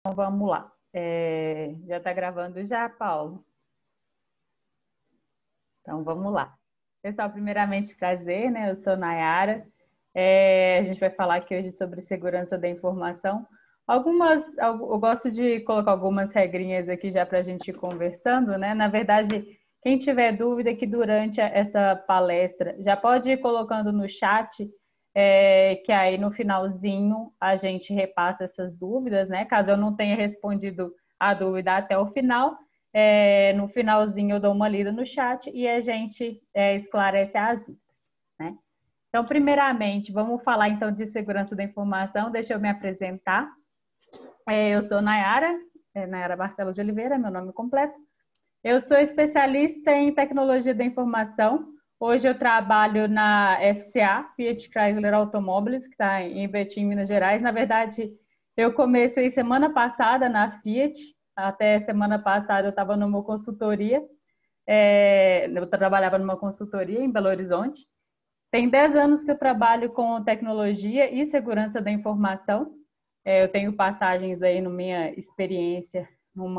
Vamos lá. Já está gravando já, Paulo? Então, vamos lá. Pessoal, primeiramente, prazer, né? Eu sou Nayara. A gente vai falar aqui hoje sobre segurança da informação. Eu gosto de colocar algumas regrinhas aqui já para a gente ir conversando, né? Na verdade, quem tiver dúvida que durante essa palestra já pode ir colocando no chat, que aí no finalzinho a gente repassa essas dúvidas, né? Caso eu não tenha respondido a dúvida até o final, no finalzinho eu dou uma lida no chat e a gente esclarece as dúvidas, né? Então, primeiramente, vamos falar então de segurança da informação. Deixa eu me apresentar. Eu sou Nayara, Nayara Barcelos de Oliveira, meu nome completo. Eu sou especialista em tecnologia da informação. Hoje eu trabalho na FCA, Fiat Chrysler Automobiles, que está em Betim, Minas Gerais. Na verdade, eu comecei semana passada na Fiat. Até semana passada eu estava numa consultoria. Eu trabalhava numa consultoria em Belo Horizonte. Tem 10 anos que eu trabalho com tecnologia e segurança da informação. Eu tenho passagens aí na minha experiência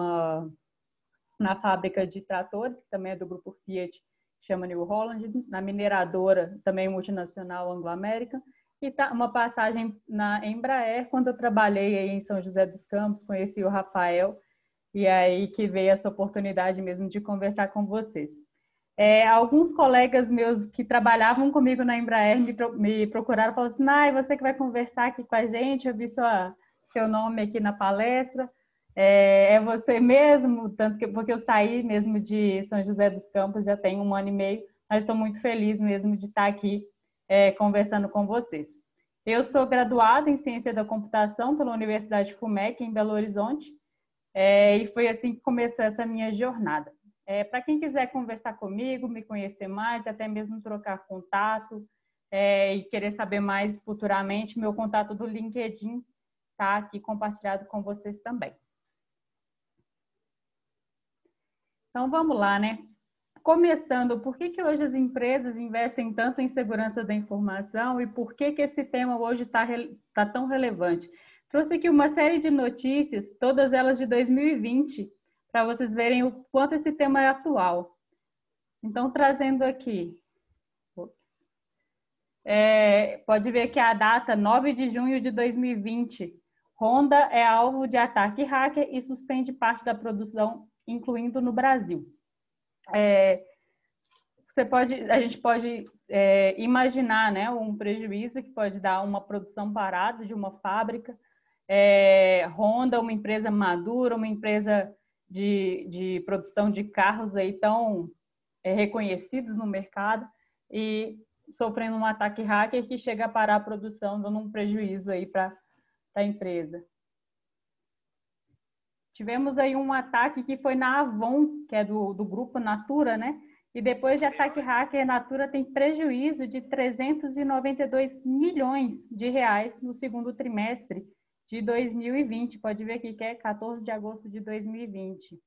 na fábrica de tratores, que também é do grupo Fiat, chama New Holland, na mineradora, também multinacional Anglo-América, e uma passagem na Embraer, quando eu trabalhei aí em São José dos Campos, conheci o Rafael, e aí que veio essa oportunidade mesmo de conversar com vocês. Alguns colegas meus que trabalhavam comigo na Embraer me procuraram e falaram assim: Nai, você que vai conversar aqui com a gente, eu vi seu nome aqui na palestra. É você mesmo? Porque eu saí mesmo de São José dos Campos já tem 1 ano e meio, mas estou muito feliz mesmo de estar aqui conversando com vocês. Eu sou graduada em Ciência da Computação pela Universidade FUMEC, em Belo Horizonte, e foi assim que começou essa minha jornada. Para quem quiser conversar comigo, me conhecer mais, até mesmo trocar contato e querer saber mais futuramente, meu contato do LinkedIn está aqui compartilhado com vocês também. Então, vamos lá, né? Começando, por que hoje as empresas investem tanto em segurança da informação e por que esse tema hoje tá tão relevante? Trouxe aqui uma série de notícias, todas elas de 2020, para vocês verem o quanto esse tema é atual. Então, trazendo aqui, pode ver que a data 9 de junho de 2020, Honda é alvo de ataque hacker e suspende parte da produção, incluindo no Brasil. A gente pode imaginar, né, um prejuízo que pode dar uma produção parada de uma fábrica. Honda, uma empresa madura, uma empresa de produção de carros aí tão reconhecidos no mercado e sofrendo um ataque hacker que chega a parar a produção, dando um prejuízo aí para a empresa. Tivemos aí um ataque que foi na Avon, que é do grupo Natura, né? E depois de ataque hacker, a Natura tem prejuízo de 392 milhões de reais no segundo trimestre de 2020. Pode ver aqui que é 14 de agosto de 2020.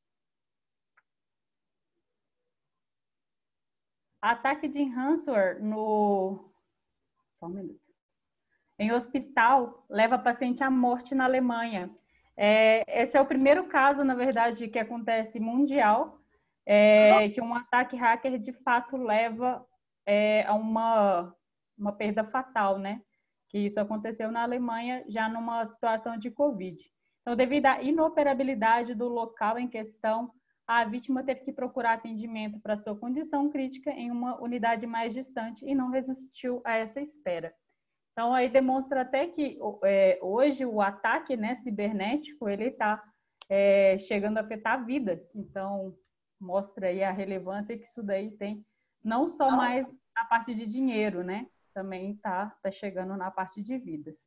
Ataque de ransomware Só um minuto. Em hospital, leva paciente à morte na Alemanha. Esse é o primeiro caso, na verdade, que acontece mundial, que um ataque hacker de fato leva a uma perda fatal, né? Que isso aconteceu na Alemanha já numa situação de Covid. Então, devido à inoperabilidade do local em questão, a vítima teve que procurar atendimento para sua condição crítica em uma unidade mais distante e não resistiu a essa espera. Então, aí demonstra até que hoje o ataque, né, cibernético, ele está chegando a afetar vidas. Então, mostra aí a relevância que isso daí tem, não só mais na parte de dinheiro, né? Também tá chegando na parte de vidas.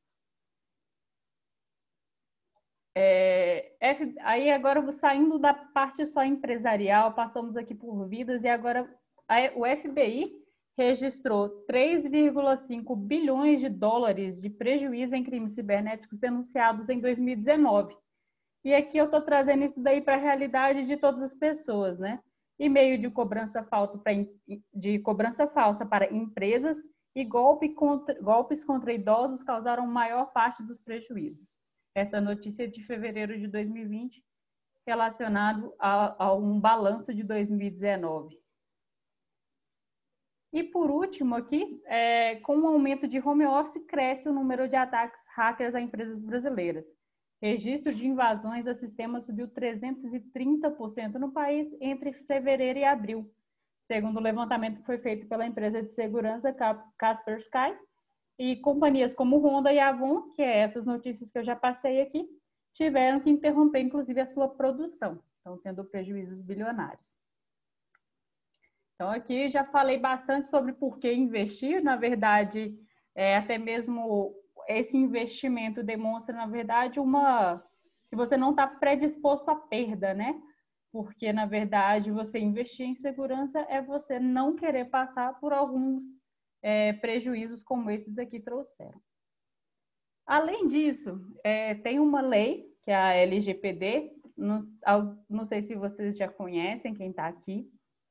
Aí agora, saindo da parte só empresarial, passamos aqui por vidas e agora o FBI registrou 3,5 bilhões de dólares de prejuízo em crimes cibernéticos denunciados em 2019. E aqui eu estou trazendo isso daí para a realidade de todas as pessoas, né? E-mail de cobrança falsa para empresas e golpes contra idosos causaram maior parte dos prejuízos. essa notícia de fevereiro de 2020 relacionado a um balanço de 2019. E por último aqui, com o aumento de home office, cresce o número de ataques hackers a empresas brasileiras. Registro de invasões a sistemas subiu 330% no país entre fevereiro e abril, segundo o levantamento que foi feito pela empresa de segurança Kaspersky, e companhias como Honda e Avon, que é essas notícias que eu já passei aqui, tiveram que interromper, inclusive, a sua produção, estão tendo prejuízos bilionários. Então, aqui já falei bastante sobre por que investir. Na verdade, até mesmo esse investimento demonstra, na verdade, que você não está predisposto à perda, né? Porque, na verdade, você investir em segurança é você não querer passar por alguns prejuízos como esses aqui trouxeram. Além disso, tem uma lei, que é a LGPD, não sei se vocês já conhecem, quem está aqui,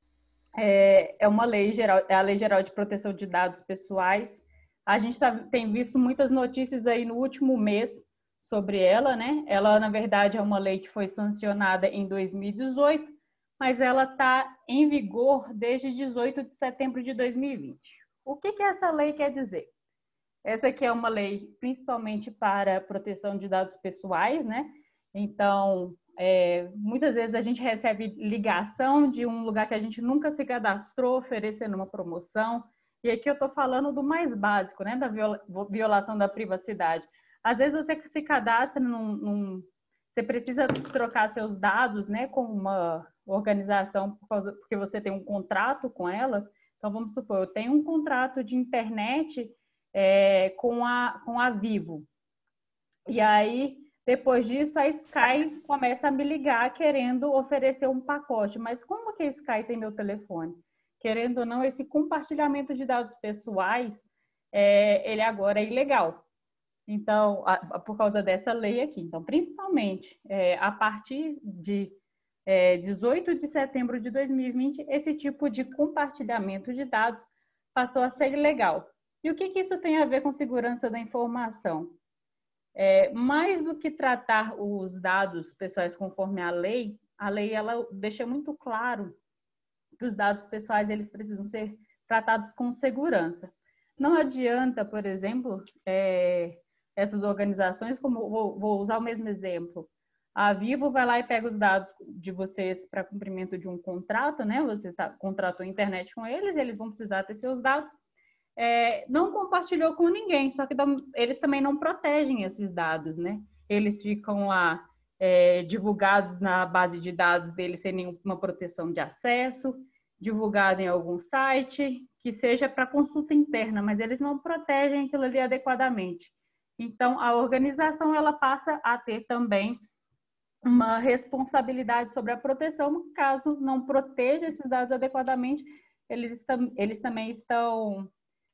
é uma lei geral, é a Lei Geral de Proteção de Dados Pessoais. A gente tem visto muitas notícias aí no último mês sobre ela, né? Ela, na verdade, é uma lei que foi sancionada em 2018, mas ela está em vigor desde 18 de setembro de 2020. O que essa lei quer dizer? Essa aqui é uma lei principalmente para proteção de dados pessoais, né? Então, muitas vezes a gente recebe ligação de um lugar que a gente nunca se cadastrou, oferecendo uma promoção. E aqui eu estou falando do mais básico, né? Da violação da privacidade. Às vezes você se cadastra você precisa trocar seus dados, né? Com uma organização porque você tem um contrato com ela. Então, vamos supor, eu tenho um contrato de internet com a Vivo. E aí, depois disso, a Sky começa a me ligar querendo oferecer um pacote. Mas como que a Sky tem meu telefone? Querendo ou não, esse compartilhamento de dados pessoais, ele agora é ilegal. Então, por causa dessa lei aqui. Então, principalmente, a partir de 18 de setembro de 2020, esse tipo de compartilhamento de dados passou a ser ilegal. E o que isso tem a ver com segurança da informação? Mais do que tratar os dados pessoais conforme a lei ela deixa muito claro que os dados pessoais eles precisam ser tratados com segurança. Não adianta, por exemplo, essas organizações, como vou usar o mesmo exemplo, a Vivo vai lá e pega os dados de vocês para cumprimento de um contrato, né? Você contratou a internet com eles, eles vão precisar ter seus dados. Não compartilhou com ninguém, só que eles também não protegem esses dados, né? Eles ficam lá divulgados na base de dados deles sem nenhuma proteção de acesso, divulgado em algum site, que seja para consulta interna, mas eles não protegem aquilo ali adequadamente. Então, a organização ela passa a ter também uma responsabilidade sobre a proteção, caso não proteja esses dados adequadamente, eles também estão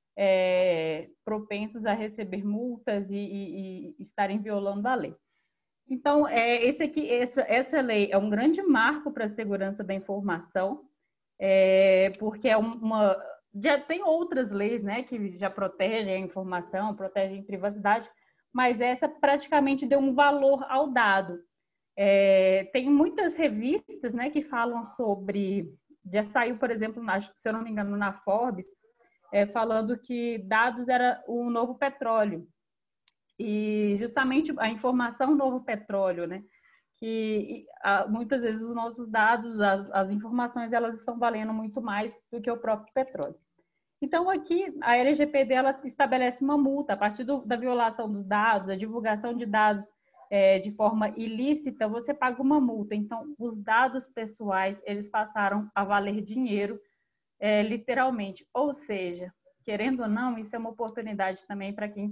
propensos a receber multas e estarem violando a lei. Então, essa lei é um grande marco para a segurança da informação, porque já tem outras leis, né, que já protegem a informação, protegem a privacidade, mas essa praticamente deu um valor ao dado. Tem muitas revistas, né, que falam sobre... Já saiu, por exemplo, se eu não me engano, na Forbes, falando que dados era o novo petróleo. E justamente a informação novo petróleo, né? Que muitas vezes os nossos dados, as informações, elas estão valendo muito mais do que o próprio petróleo. Então, aqui, a LGPD ela estabelece uma multa a partir da violação dos dados, a divulgação de dados de forma ilícita, você paga uma multa. Então, os dados pessoais, eles passaram a valer dinheiro, literalmente. Ou seja, querendo ou não, isso é uma oportunidade também para quem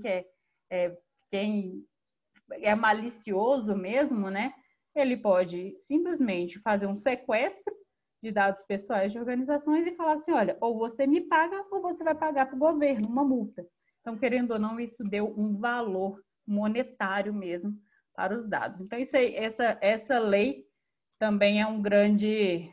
quem é malicioso mesmo, né? Ele pode simplesmente fazer um sequestro de dados pessoais de organizações e falar assim, olha, ou você me paga ou você vai pagar para o governo uma multa. Então, querendo ou não, isso deu um valor monetário mesmo para os dados. Então, essa lei também é um grande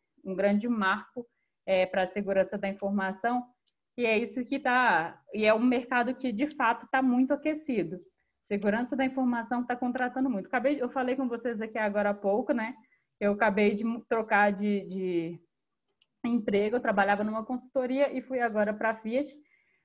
marco para a segurança da informação, e é isso que e é um mercado que de fato está muito aquecido. Segurança da informação está contratando muito. Eu falei com vocês aqui agora há pouco, né? Eu acabei de trocar de emprego, eu trabalhava numa consultoria e fui agora para a Fiat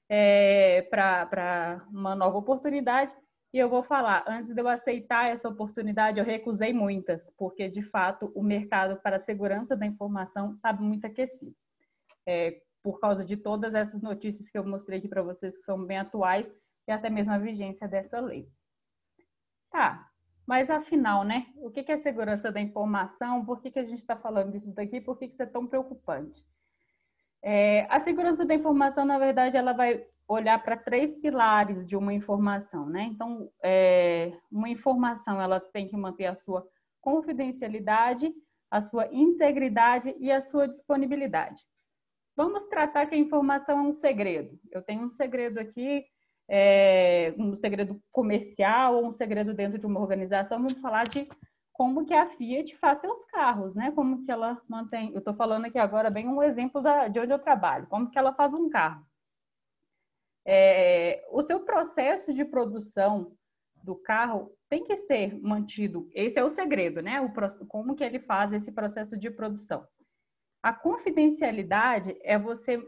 para uma nova oportunidade. E eu vou falar, antes de eu aceitar essa oportunidade, eu recusei muitas, porque de fato o mercado para a segurança da informação está muito aquecido. Por causa de todas essas notícias que eu mostrei aqui para vocês, que são bem atuais, e até mesmo a vigência dessa lei. Tá, mas afinal, né? O que é segurança da informação? Por que a gente está falando disso daqui? Por que isso é tão preocupante? A segurança da informação, na verdade, ela vai olhar para 3 pilares de uma informação, né? Então, uma informação, ela tem que manter a sua confidencialidade, a sua integridade e a sua disponibilidade. Vamos tratar que a informação é um segredo. Eu tenho um segredo aqui, um segredo comercial ou um segredo dentro de uma organização. Vamos falar de como que a Fiat faz seus carros, né? Como que ela mantém... Eu estou falando aqui agora bem um exemplo de onde eu trabalho. Como que ela faz um carro. O seu processo de produção do carro tem que ser mantido. Esse é o segredo, né? Como que ele faz esse processo de produção. A confidencialidade é você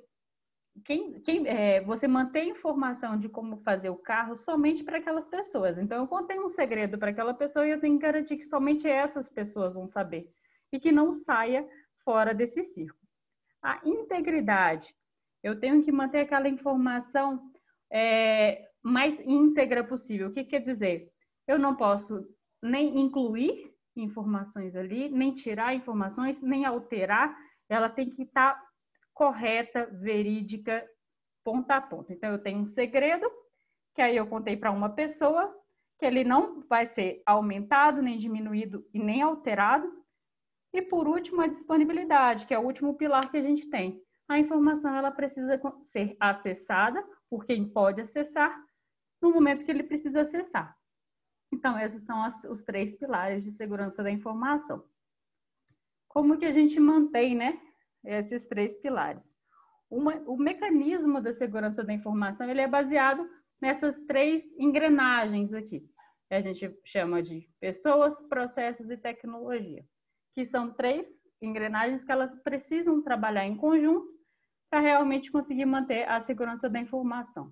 você manter informação de como fazer o carro somente para aquelas pessoas. Então, eu contei um segredo para aquela pessoa e eu tenho que garantir que somente essas pessoas vão saber e que não saia fora desse círculo. A integridade, eu tenho que manter aquela informação mais íntegra possível. O que quer dizer? Eu não posso nem incluir informações ali, nem tirar informações, nem alterar. Ela tem que estar correta, verídica, ponta a ponta. Então, eu tenho um segredo, que aí eu contei para uma pessoa, que ele não vai ser aumentado, nem diminuído e nem alterado. E, por último, a disponibilidade, que é o último pilar que a gente tem. A informação ela precisa ser acessada por quem pode acessar no momento que ele precisa acessar. Então, esses são os 3 pilares de segurança da informação. Como que a gente mantém, né, esses 3 pilares? O mecanismo da segurança da informação ele é baseado nessas 3 engrenagens aqui. A gente chama de pessoas, processos e tecnologia, que são 3 engrenagens que elas precisam trabalhar em conjunto para realmente conseguir manter a segurança da informação.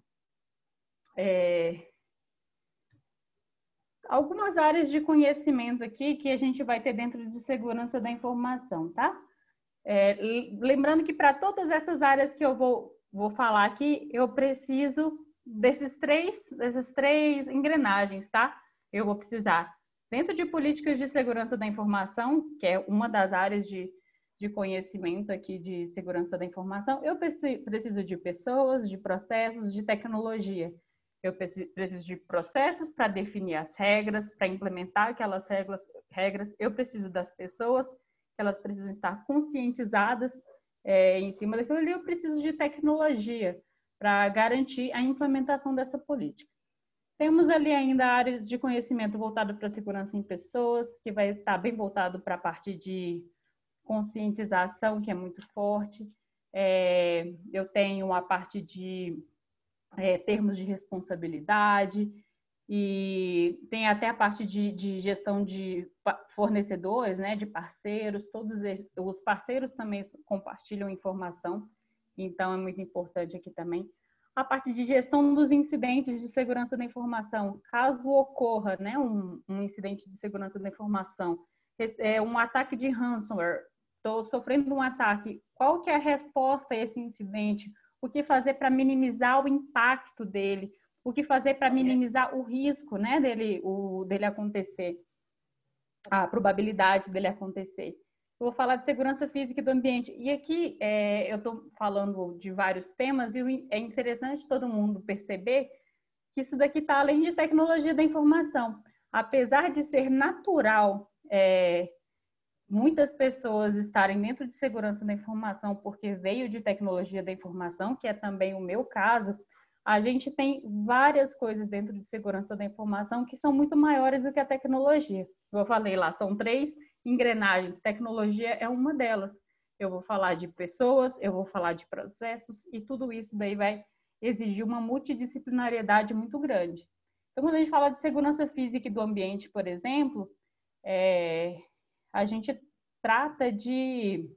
Algumas áreas de conhecimento aqui que a gente vai ter dentro de segurança da informação, tá? Lembrando que para todas essas áreas que eu vou falar aqui, eu preciso dessas três engrenagens, tá? Eu vou precisar, dentro de políticas de segurança da informação, que é uma das áreas de conhecimento aqui de segurança da informação, eu preciso de pessoas, de processos, de tecnologia. Eu preciso de processos para definir as regras, para implementar aquelas regras. Eu preciso das pessoas, elas precisam estar conscientizadas em cima daquilo ali. Eu preciso de tecnologia para garantir a implementação dessa política. Temos ali ainda áreas de conhecimento voltado para a segurança em pessoas, que vai estar bem voltado para a parte de conscientização, que é muito forte. Eu tenho a parte de termos de responsabilidade, e tem até a parte de gestão de fornecedores, né, de parceiros. Todos os parceiros também compartilham informação, então é muito importante aqui também. A parte de gestão dos incidentes de segurança da informação, caso ocorra, né, um incidente de segurança da informação, um ataque de ransomware, estou sofrendo um ataque, qual que é a resposta a esse incidente? O que fazer para minimizar o impacto dele? O que fazer para minimizar o risco, né, dele acontecer, a probabilidade dele acontecer. Eu vou falar de segurança física do ambiente. E aqui eu estou falando de vários temas e é interessante todo mundo perceber que isso daqui está além de tecnologia da informação. Apesar de ser natural muitas pessoas estarem dentro de segurança da informação porque veio de tecnologia da informação, que é também o meu caso, a gente tem várias coisas dentro de segurança da informação que são muito maiores do que a tecnologia. Eu falei lá, são 3 engrenagens, tecnologia é uma delas. Eu vou falar de pessoas, eu vou falar de processos, e tudo isso daí vai exigir uma multidisciplinariedade muito grande. Então, quando a gente fala de segurança física e do ambiente, por exemplo, a gente trata de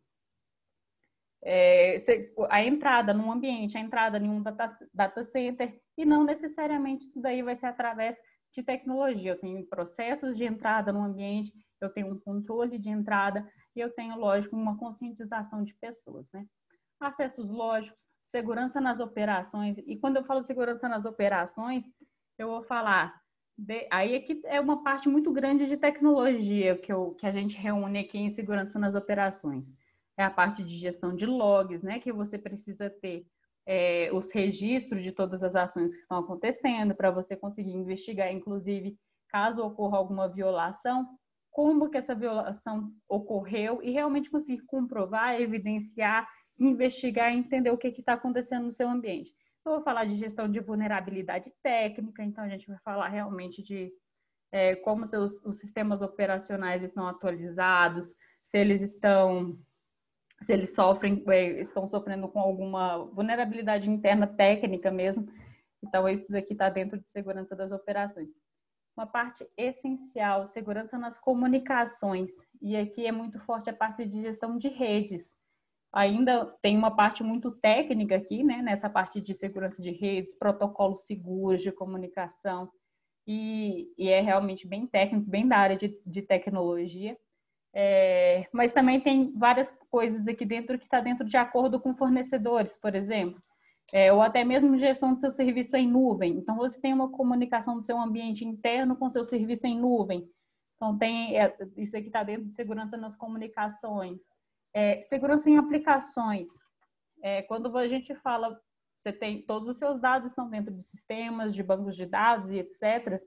a entrada num ambiente, a entrada em um data center, e não necessariamente isso daí vai ser através de tecnologia. Eu tenho processos de entrada no ambiente, eu tenho um controle de entrada e eu tenho, lógico, uma conscientização de pessoas, né? Acessos lógicos, segurança nas operações. E quando eu falo segurança nas operações, eu vou falar aí aqui é uma parte muito grande de tecnologia que a gente reúne aqui em segurança nas operações. É a parte de gestão de logs, né? Que você precisa ter os registros de todas as ações que estão acontecendo para você conseguir investigar, inclusive, caso ocorra alguma violação, como que essa violação ocorreu e realmente conseguir comprovar, evidenciar, investigar e entender o que está acontecendo no seu ambiente. Eu vou falar de gestão de vulnerabilidade técnica, então a gente vai falar realmente de como os sistemas operacionais estão atualizados, se eles estão se eles estão sofrendo com alguma vulnerabilidade interna técnica mesmo. Então, isso daqui está dentro de segurança das operações. Uma parte essencial, segurança nas comunicações. E aqui é muito forte a parte de gestão de redes. Ainda tem uma parte muito técnica aqui, né? Nessa parte de segurança de redes, protocolos seguros de comunicação. E é realmente bem técnico, bem da área de tecnologia. Mas também tem várias coisas aqui dentro que está dentro de acordo com fornecedores, por exemplo, ou até mesmo gestão do seu serviço em nuvem. Então, você tem uma comunicação do seu ambiente interno com seu serviço em nuvem. Então, isso aqui está dentro de segurança nas comunicações. Segurança em aplicações. Quando a gente fala, você tem todos os seus dados estão dentro de sistemas, de bancos de dados e etc.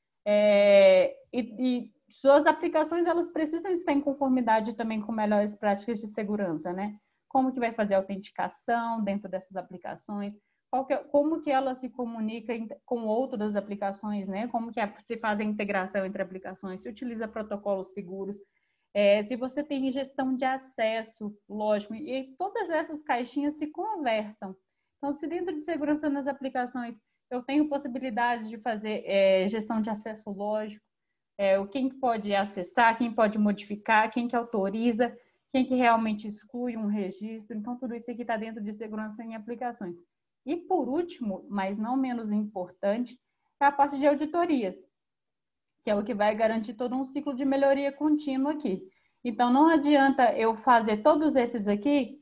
E suas aplicações, elas precisam estar em conformidade também com melhores práticas de segurança, né? Como que vai fazer a autenticação dentro dessas aplicações, como que ela se comunica com outras aplicações, né? Como que se faz a integração entre aplicações, se utiliza protocolos seguros, se você tem gestão de acesso, lógico, e todas essas caixinhas se conversam. Então, se dentro de segurança nas aplicações eu tenho possibilidade de fazer gestão de acesso lógico, quem pode acessar, quem pode modificar, quem que autoriza, quem que realmente exclui um registro. Então, tudo isso aqui está dentro de segurança em aplicações. E, por último, mas não menos importante, é a parte de auditorias, que é o que vai garantir todo um ciclo de melhoria contínua aqui. Então, não adianta eu fazer todos esses aqui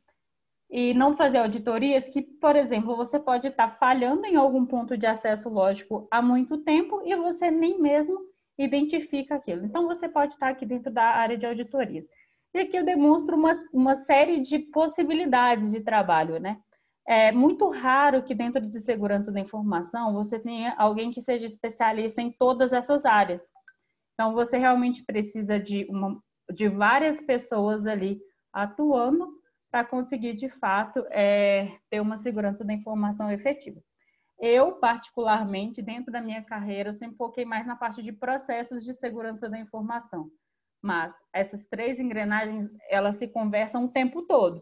e não fazer auditorias que, por exemplo, você pode estar falhando em algum ponto de acesso lógico há muito tempo e você nem mesmo identifica aquilo. Então, você pode estar aqui dentro da área de auditorias. E aqui eu demonstro uma série de possibilidades de trabalho, né? É muito raro que dentro de segurança da informação você tenha alguém que seja especialista em todas essas áreas. Então, você realmente precisa de várias pessoas ali atuando para conseguir, de fato, ter uma segurança da informação efetiva. Eu, particularmente, dentro da minha carreira, eu sempre foquei mais na parte de processos de segurança da informação. Mas essas três engrenagens, elas se conversam o tempo todo.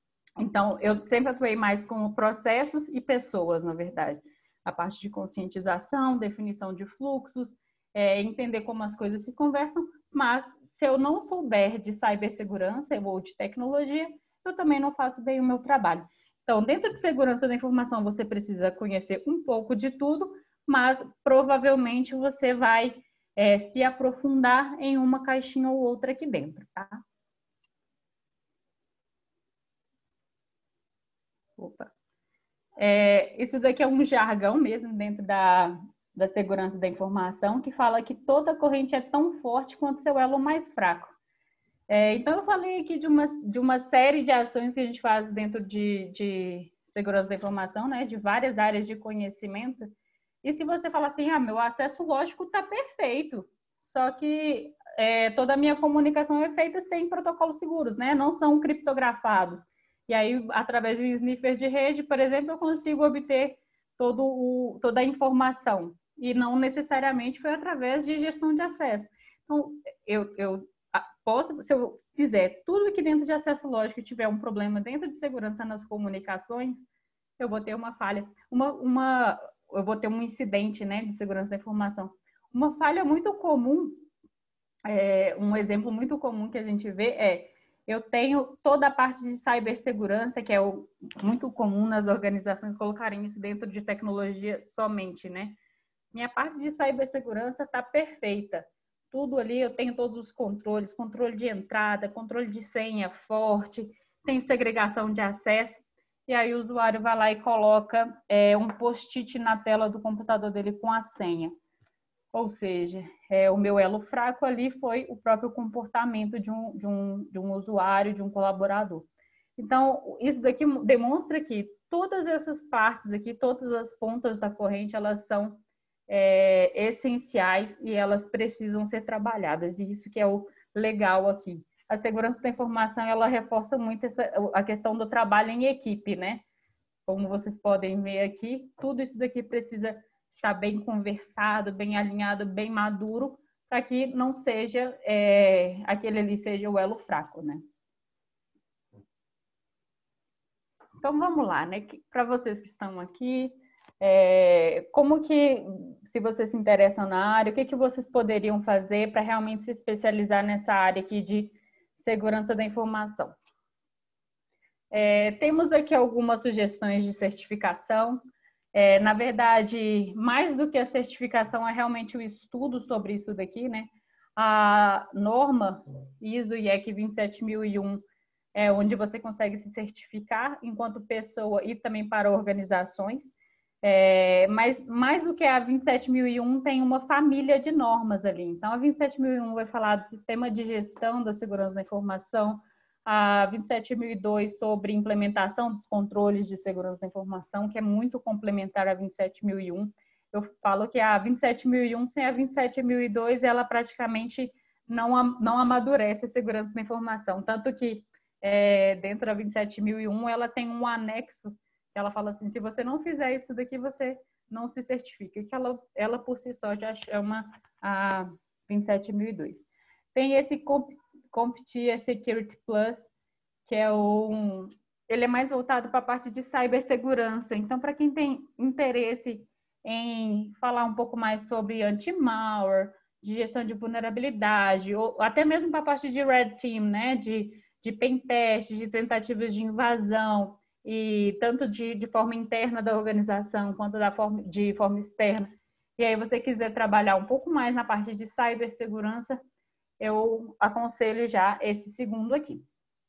Então, eu sempre atuei mais com processos e pessoas, na verdade. A parte de conscientização, definição de fluxos, entender como as coisas se conversam, mas se eu não souber de cibersegurança ou de tecnologia, eu também não faço bem o meu trabalho. Então, dentro de segurança da informação, você precisa conhecer um pouco de tudo, mas provavelmente você vai se aprofundar em uma caixinha ou outra aqui dentro, tá? Opa. Isso daqui é um jargão mesmo dentro da segurança da informação, que fala que toda corrente é tão forte quanto seu elo mais fraco. Então, eu falei aqui de uma série de ações que a gente faz dentro de segurança da informação, né? De várias áreas de conhecimento. E se você falar assim, meu acesso lógico está perfeito, só que toda a minha comunicação é feita sem protocolos seguros, né? Não são criptografados. E aí, através de um sniffer de rede, por exemplo, eu consigo obter toda a informação. E não necessariamente foi através de gestão de acesso. Então, eu posso, se eu fizer tudo que dentro de acesso lógico tiver um problema dentro de segurança nas comunicações, eu vou ter uma falha. eu vou ter um incidente, né, de segurança da informação. Uma falha muito comum, um exemplo muito comum que a gente vê eu tenho toda a parte de cibersegurança, que é muito comum nas organizações colocarem isso dentro de tecnologia somente, né? Minha parte de cibersegurança está perfeita. Tudo ali, eu tenho todos os controles, controle de entrada, controle de senha forte, tenho segregação de acesso. E aí o usuário vai lá e coloca um post-it na tela do computador dele com a senha. Ou seja, o meu elo fraco ali foi o próprio comportamento de um usuário, de um colaborador. Então, isso daqui demonstra que todas essas partes aqui, todas as pontas da corrente, elas são essenciais e elas precisam ser trabalhadas. E isso que é o legal aqui. A segurança da informação, ela reforça muito a questão do trabalho em equipe, né? Como vocês podem ver aqui, tudo isso daqui precisa estar bem conversado, bem alinhado, bem maduro, para que não seja, aquele ali seja o elo fraco, né? Então, vamos lá, né? Para vocês que estão aqui, como que, se vocês se interessam na área, o que vocês poderiam fazer para realmente se especializar nessa área aqui de segurança da informação? Temos aqui algumas sugestões de certificação. Na verdade, mais do que a certificação, é realmente o estudo sobre isso daqui, né? A norma ISO IEC 27001 onde você consegue se certificar enquanto pessoa e também para organizações. Mas mais do que a 27001, tem uma família de normas ali. Então, a 27001 vai falar do sistema de gestão da segurança da informação, a 27002 sobre implementação dos controles de segurança da informação, que é muito complementar à 27001. Eu falo que a 27001 sem a 27002, ela praticamente não amadurece a segurança da informação. Tanto que dentro da 27001, ela tem um anexo que ela fala assim, se você não fizer isso daqui, você não se certifica. Que ela por si só já chama a 27002. Tem esse CompTIA Security Plus, que ele é mais voltado para a parte de cibersegurança. Então, para quem tem interesse em falar um pouco mais sobre anti-malware, de gestão de vulnerabilidade, ou até mesmo para a parte de Red Team, né? De pen test, de tentativas de invasão, e tanto de forma interna da organização, quanto de forma externa. E aí você quiser trabalhar um pouco mais na parte de cibersegurança, eu aconselho já esse segundo aqui.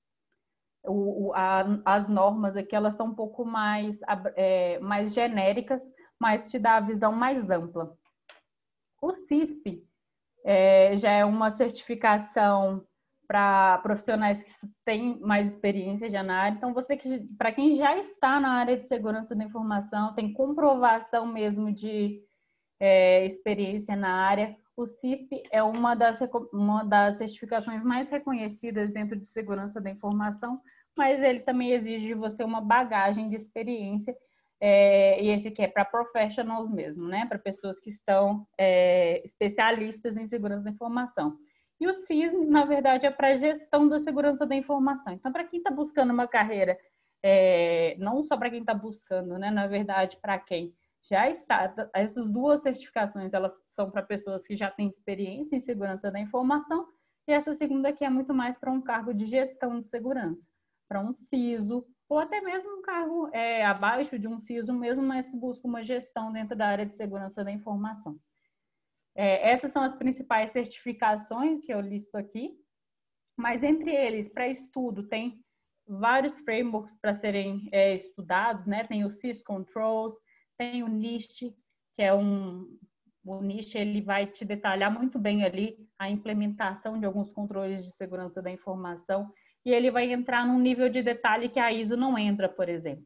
As normas aqui, elas são um pouco mais genéricas, mas te dá a visão mais ampla. O CISP já é uma certificação para profissionais que têm mais experiência já na área. Então, para quem já está na área de segurança da informação, tem comprovação mesmo de experiência na área, o CISP é uma das certificações mais reconhecidas dentro de segurança da informação, mas ele também exige de você uma bagagem de experiência, e esse aqui é para professionals mesmo, né? Para pessoas que estão especialistas em segurança da informação. E o CISM, na verdade, é para gestão da segurança da informação. Então, para quem está buscando uma carreira, não só para quem está buscando, né? Na verdade, para quem já está, essas duas certificações, elas são para pessoas que já têm experiência em segurança da informação, e essa segunda aqui é muito mais para um cargo de gestão de segurança, para um CISO, ou até mesmo um cargo abaixo de um CISO mesmo, mas que busca uma gestão dentro da área de segurança da informação. Essas são as principais certificações que eu listo aqui, mas entre eles, para estudo, tem vários frameworks para serem estudados, né? Tem o SysControls, tem o NIST, que é o NIST, ele vai te detalhar muito bem ali a implementação de alguns controles de segurança da informação, e ele vai entrar num nível de detalhe que a ISO não entra, por exemplo.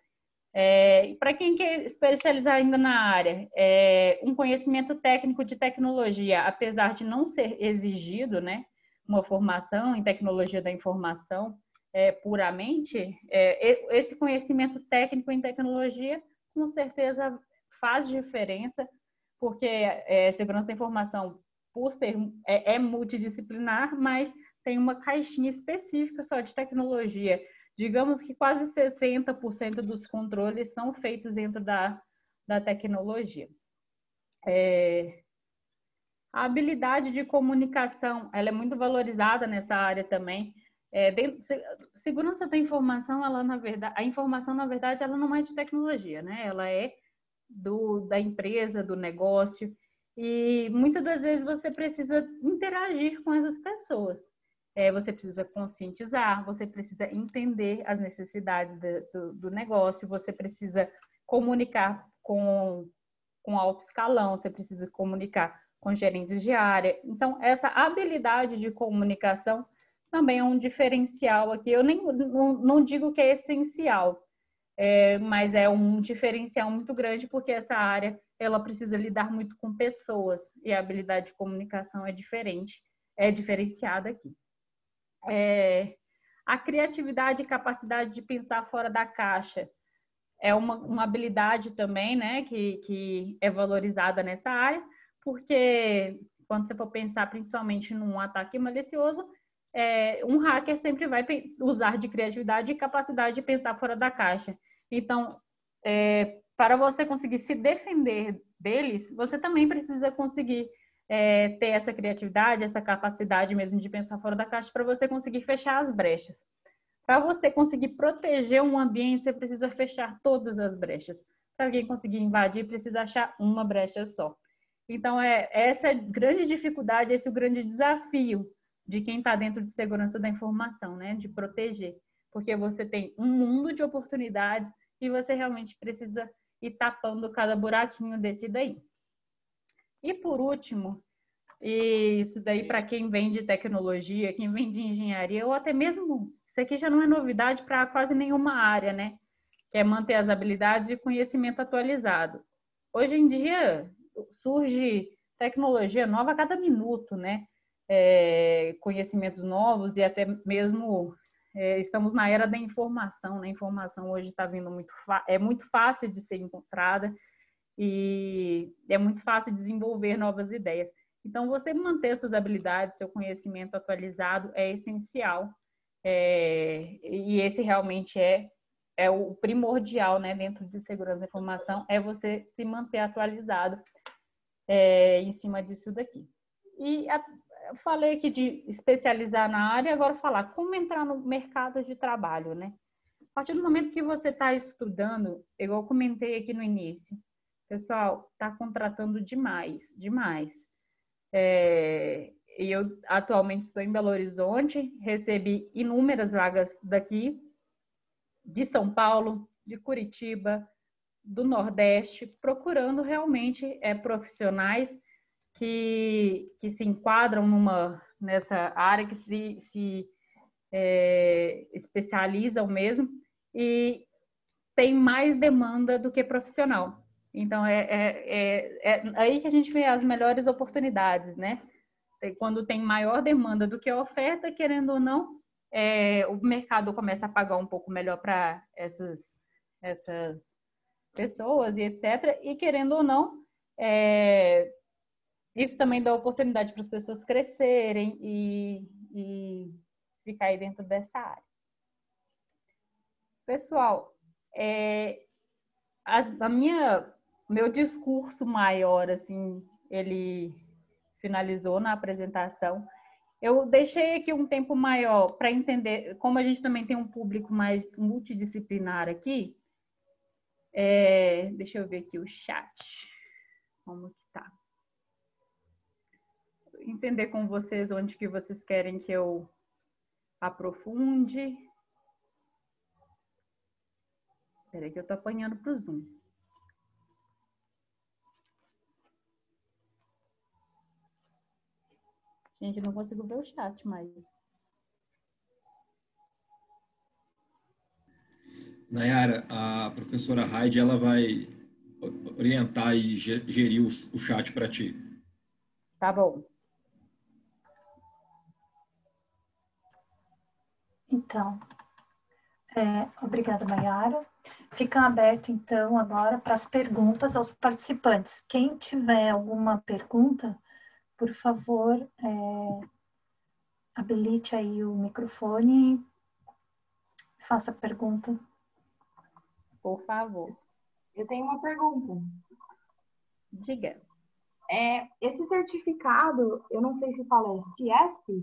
Para quem quer especializar ainda na área, um conhecimento técnico de tecnologia, apesar de não ser exigido, né, uma formação em tecnologia da informação puramente, esse conhecimento técnico em tecnologia com certeza faz diferença, porque segurança da informação, por ser multidisciplinar, mas tem uma caixinha específica só de tecnologia. Digamos que quase 60% dos controles são feitos dentro da da tecnologia. A habilidade de comunicação, ela é muito valorizada nessa área também. Segurança da informação, a informação, na verdade, ela não é de tecnologia, né? Ela é da empresa, do negócio, e muitas das vezes você precisa interagir com essas pessoas. Você precisa conscientizar, você precisa entender as necessidades do negócio, você precisa comunicar com alto escalão, você precisa comunicar com gerentes de área. Então, essa habilidade de comunicação também é um diferencial aqui. Eu não digo que é essencial, mas é um diferencial muito grande, porque essa área ela precisa lidar muito com pessoas, e a habilidade de comunicação é diferente, é diferenciada aqui. A criatividade e capacidade de pensar fora da caixa é uma habilidade também, né, que é valorizada nessa área, porque quando você for pensar principalmente num ataque malicioso, um hacker sempre vai usar de criatividade e capacidade de pensar fora da caixa. Então, para você conseguir se defender deles, você também precisa conseguir ter essa criatividade, essa capacidade mesmo de pensar fora da caixa, para você conseguir fechar as brechas. Para você conseguir proteger um ambiente, você precisa fechar todas as brechas. Para alguém conseguir invadir, precisa achar uma brecha só. Então, essa é a grande dificuldade, esse é o grande desafio de quem está dentro de segurança da informação, né? De proteger. Porque você tem um mundo de oportunidades e você realmente precisa ir tapando cada buraquinho desse daí. E por último, e isso daí para quem vem de tecnologia, quem vem de engenharia, ou até mesmo, isso aqui já não é novidade para quase nenhuma área, né? Que é manter as habilidades e conhecimento atualizado. Hoje em dia surge tecnologia nova a cada minuto, né? Conhecimentos novos e até mesmo estamos na era da informação, né? A informação hoje está vindo muito fácil de ser encontrada e é muito fácil desenvolver novas ideias. Então, você manter suas habilidades, seu conhecimento atualizado é essencial. E esse realmente é o primordial, né, dentro de segurança da informação, é você se manter atualizado em cima disso daqui. Eu falei aqui de especializar na área, agora falar como entrar no mercado de trabalho, né? A partir do momento que você está estudando, igual eu comentei aqui no início, pessoal, está contratando demais, demais. E eu atualmente estou em Belo Horizonte, recebi inúmeras vagas daqui, de São Paulo, de Curitiba, do Nordeste, procurando realmente profissionais que se enquadram nessa área, que se especializam mesmo e tem mais demanda do que profissional. Então, é aí que a gente vê as melhores oportunidades, né? Quando tem maior demanda do que oferta, querendo ou não, o mercado começa a pagar um pouco melhor para essas pessoas e etc. E querendo ou não, isso também dá oportunidade para as pessoas crescerem e ficar aí dentro dessa área. Pessoal, meu discurso maior, assim, ele finalizou na apresentação. Eu deixei aqui um tempo maior para entender, como a gente também tem um público mais multidisciplinar aqui, deixa eu ver aqui o chat, como que tá. Entender com vocês onde que vocês querem que eu aprofunde. Espera que eu tô apanhando para o Zoom. Gente, não consigo ver o chat mais. Nayara, a professora Heidi, ela vai orientar e gerir o chat para ti. Tá bom. Então, obrigada, Mayara. Fica aberto, então, agora para as perguntas aos participantes. Quem tiver alguma pergunta, por favor, habilite aí o microfone e faça a pergunta. Por favor. Eu tenho uma pergunta. Diga. Esse certificado, eu não sei se fala CIESP?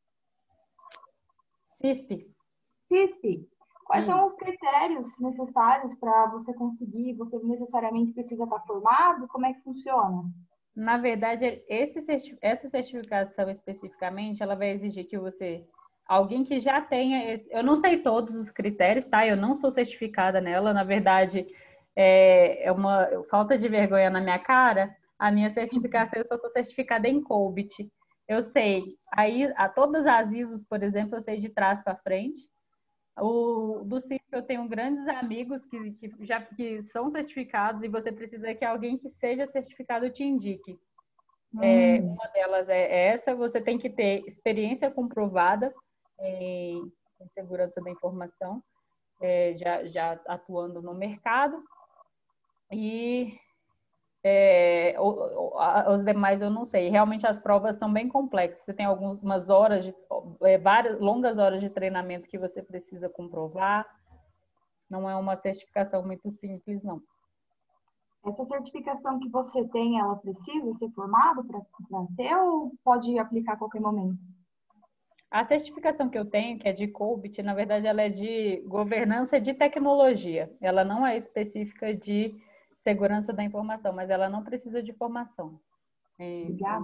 CISP. CISP. Quais são Isso. os critérios necessários para você conseguir? Você necessariamente precisa estar formado? Como é que funciona? Na verdade, essa certificação especificamente, ela vai exigir que alguém que já tenha eu não sei todos os critérios, tá? Eu não sou certificada nela, na verdade, é uma falta de vergonha na minha cara. A minha certificação, eu só sou certificada em COBIT. Eu sei, aí, todas as ISOs, por exemplo, eu sei de trás para frente. Do CISP eu tenho grandes amigos que são certificados e você precisa que alguém que seja certificado te indique. Uma delas é essa, você tem que ter experiência comprovada em segurança da informação, já atuando no mercado. E os demais eu não sei. Realmente as provas são bem complexas. Você tem algumas horas, várias longas horas de treinamento que você precisa comprovar. Não é uma certificação muito simples, não. Essa certificação que você tem, ela precisa ser formada para ter ou pode aplicar a qualquer momento? A certificação que eu tenho, que é de COBIT, na verdade ela é de governança de tecnologia. Ela não é específica de segurança da informação, mas ela não precisa de formação. Obrigada.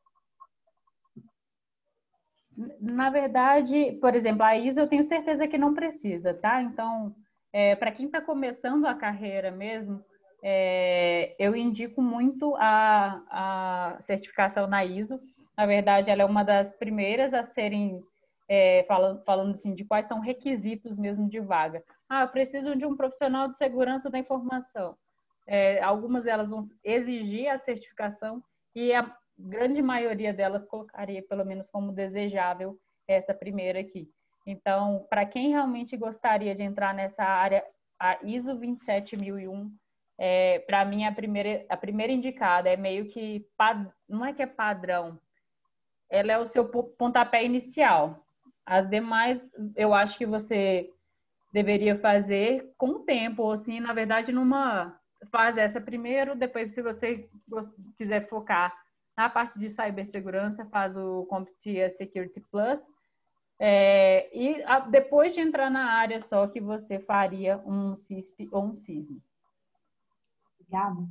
Na verdade, por exemplo, a ISO eu tenho certeza que não precisa, tá? Então, para quem está começando a carreira mesmo, eu indico muito a certificação na ISO. Na verdade, ela é uma das primeiras a serem, falando assim, de quais são requisitos mesmo de vaga. Eu preciso de um profissional de segurança da informação. Algumas delas vão exigir a certificação e a grande maioria delas colocaria, pelo menos como desejável, essa primeira aqui. Então, para quem realmente gostaria de entrar nessa área, a ISO 27001, para mim, a primeira indicada é meio que, não é que é padrão, ela é o seu pontapé inicial. As demais, eu acho que você deveria fazer com o tempo, ou assim, na verdade, faz essa primeiro, depois, se você quiser focar na parte de cibersegurança, faz o CompTIA Security Plus. Depois de entrar na área, só que você faria um CISP ou um CISM. Obrigada.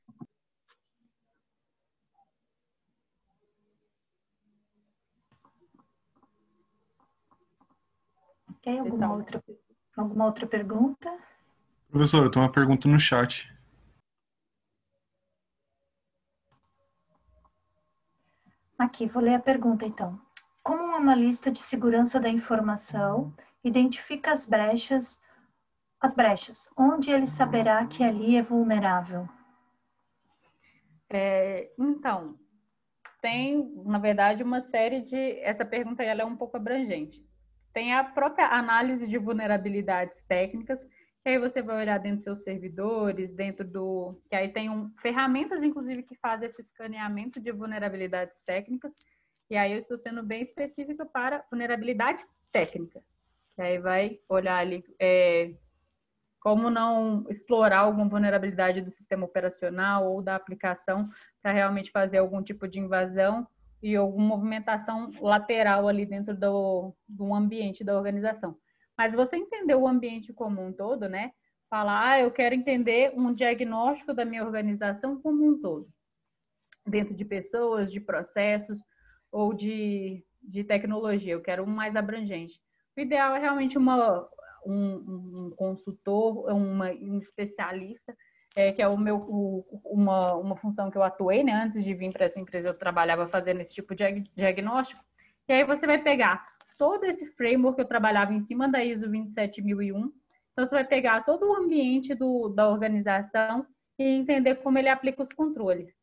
Tem alguma outra pergunta? Professora, tem uma pergunta no chat. Aqui, vou ler a pergunta então. Como um analista de segurança da informação identifica as brechas, onde ele saberá que ali é vulnerável? Então, tem, na verdade, uma série de... Essa pergunta ela é um pouco abrangente. Tem a própria análise de vulnerabilidades técnicas, que aí você vai olhar dentro dos seus servidores, que aí tem ferramentas, inclusive, que fazem esse escaneamento de vulnerabilidades técnicas, e aí eu estou sendo bem específica para vulnerabilidade técnica. Que aí vai olhar ali como não explorar alguma vulnerabilidade do sistema operacional ou da aplicação para realmente fazer algum tipo de invasão e alguma movimentação lateral ali dentro do ambiente da organização. Mas você entender o ambiente como um todo, né? Falar, eu quero entender um diagnóstico da minha organização como um todo. Dentro de pessoas, de processos ou de tecnologia. Eu quero um mais abrangente. O ideal é realmente um consultor, um especialista, que é uma função que eu atuei, né? Antes de vir para essa empresa, eu trabalhava fazendo esse tipo de diagnóstico. E aí você vai pegar todo esse framework que eu trabalhava em cima da ISO 27001. Então, você vai pegar todo o ambiente da organização e entender como ele aplica os controles.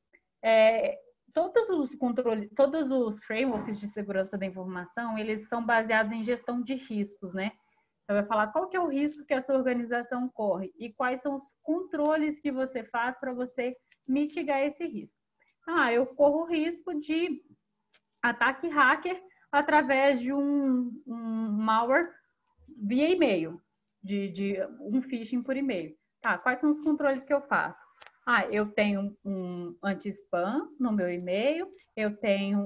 Todos os frameworks de segurança da informação, eles são baseados em gestão de riscos, né? Então, vai falar qual que é o risco que a sua organização corre e quais são os controles que você faz para você mitigar esse risco. Eu corro o risco de ataque hacker através de um malware via e-mail, de um phishing por e-mail. Tá, quais são os controles que eu faço? Ah, eu tenho um anti-spam no meu e-mail, eu tenho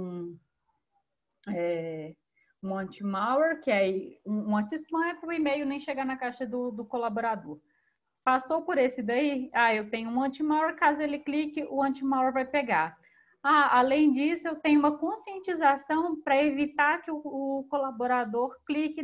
um anti-malware, que é um anti-spam é para o e-mail nem chegar na caixa do colaborador. Passou por esse daí, eu tenho um anti-malware, caso ele clique, o anti-malware vai pegar. Além disso, eu tenho uma conscientização para evitar que o colaborador clique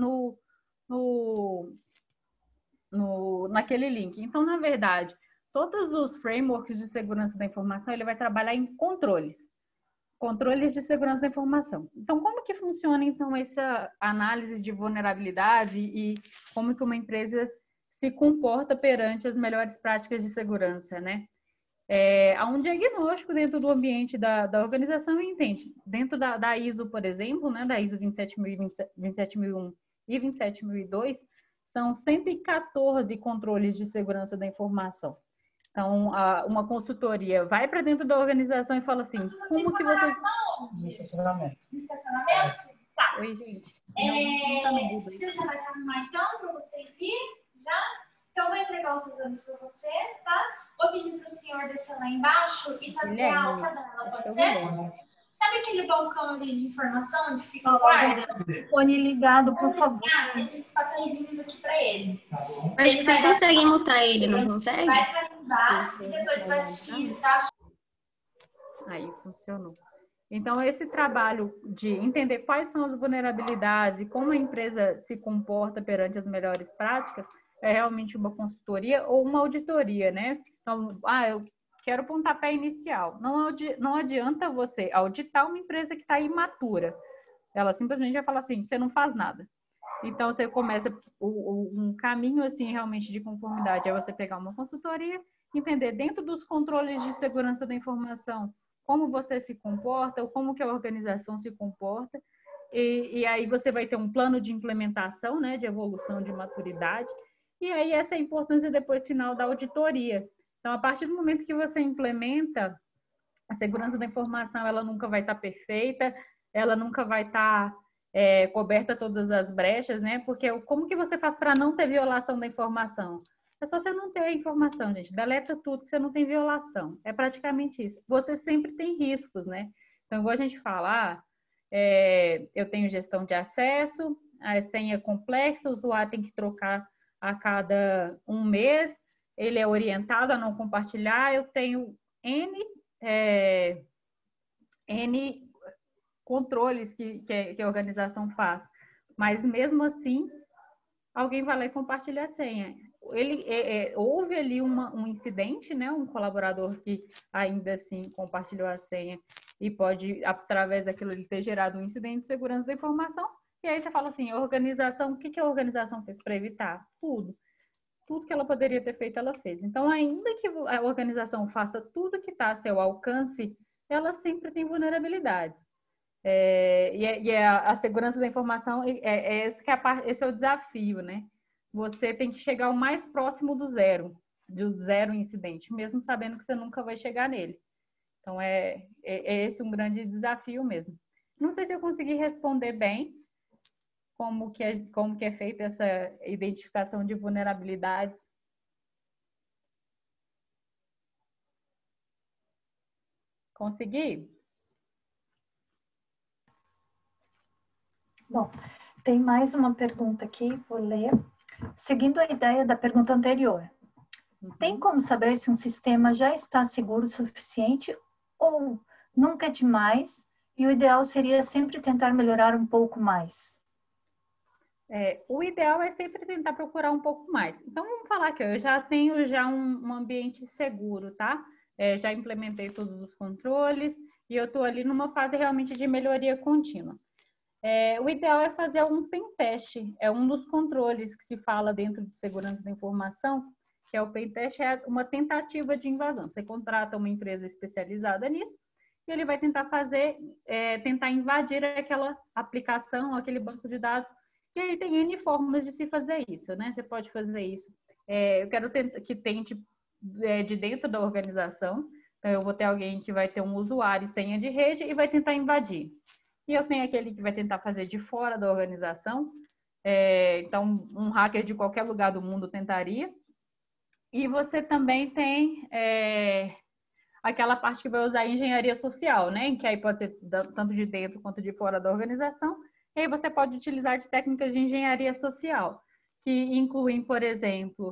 naquele link. Então, na verdade, todos os frameworks de segurança da informação, ele vai trabalhar em controles de segurança da informação. Então, como que funciona, então, essa análise de vulnerabilidade e como que uma empresa se comporta perante as melhores práticas de segurança, né? Há um diagnóstico dentro do ambiente da organização, entende? Dentro da ISO, por exemplo, né, da ISO 27001 e 27002, são 114 controles de segurança da informação. Então, uma consultoria vai para dentro da organização e fala assim, como que vocês... No estacionamento. No estacionamento? Tá. Oi, gente. Você já vai se arrumar então para vocês ir? Já? Então, eu vou entregar os exames para você, tá? Vou pedir para o senhor descer lá embaixo e fazer a alta dela, pode ser? Sabe aquele balcão ali de informação onde fica o guarda? Fone ligado, por favor. Esses papeizinhos aqui para ele. Acho que vocês conseguem mutar ele, não consegue? Vai carimbar e depois vai tirar. Aí, funcionou. Então, esse trabalho de entender quais são as vulnerabilidades e como a empresa se comporta perante as melhores práticas é realmente uma consultoria ou uma auditoria, né? Então, eu quero pontapé inicial. Não adianta você auditar uma empresa que está imatura. Ela simplesmente vai falar assim, você não faz nada. Então, você começa um caminho, assim, realmente de conformidade. É você pegar uma consultoria, entender dentro dos controles de segurança da informação como você se comporta, ou como que a organização se comporta. E aí você vai ter um plano de implementação, né, de evolução de maturidade. E aí essa é a importância depois final da auditoria. Então, a partir do momento que você implementa, a segurança da informação, ela nunca vai estar perfeita, ela nunca vai estar coberta todas as brechas, né? Porque como que você faz para não ter violação da informação? É só você não ter a informação, gente. Deleta tudo que você não tem violação. É praticamente isso. Você sempre tem riscos, né? Então, igual a gente fala, eu tenho gestão de acesso, a senha é complexa, o usuário tem que trocar a cada um mês, ele é orientado a não compartilhar, eu tenho N controles que a organização faz. Mas, mesmo assim, alguém vai lá e compartilha a senha. Houve ali um incidente, né? Um colaborador que ainda assim compartilhou a senha e pode, através daquilo, ele ter gerado um incidente de segurança da informação. E aí você fala assim, a organização, o que a organização fez para evitar? Tudo. Tudo que ela poderia ter feito, ela fez. Então, ainda que a organização faça tudo que está a seu alcance, ela sempre tem vulnerabilidades. A segurança da informação, esse é o desafio, né? Você tem que chegar o mais próximo do zero incidente, mesmo sabendo que você nunca vai chegar nele. Então, é esse um grande desafio mesmo. Não sei se eu consegui responder bem como que é feita essa identificação de vulnerabilidades. Consegui? Bom, tem mais uma pergunta aqui, vou ler. Seguindo a ideia da pergunta anterior, tem como saber se um sistema já está seguro o suficiente ou nunca é demais e o ideal seria sempre tentar melhorar um pouco mais? O ideal é sempre tentar procurar um pouco mais. Então, vamos falar que eu já tenho um ambiente seguro, tá? Já implementei todos os controles e eu estou ali numa fase realmente de melhoria contínua. O ideal é fazer um pen test, é um dos controles que se fala dentro de segurança da informação, que é o pen test, é uma tentativa de invasão. Você contrata uma empresa especializada nisso e ele vai tentar tentar invadir aquela aplicação, aquele banco de dados. E aí tem N formas de se fazer isso, né? Você pode fazer isso. Eu quero que tente de dentro da organização. Então, eu vou ter alguém que vai ter um usuário e senha de rede e vai tentar invadir. E eu tenho aquele que vai tentar fazer de fora da organização. Então, um hacker de qualquer lugar do mundo tentaria. E você também tem aquela parte que vai usar a engenharia social, né? Que aí pode ser tanto de dentro quanto de fora da organização. E aí você pode utilizar de técnicas de engenharia social, que incluem, por exemplo,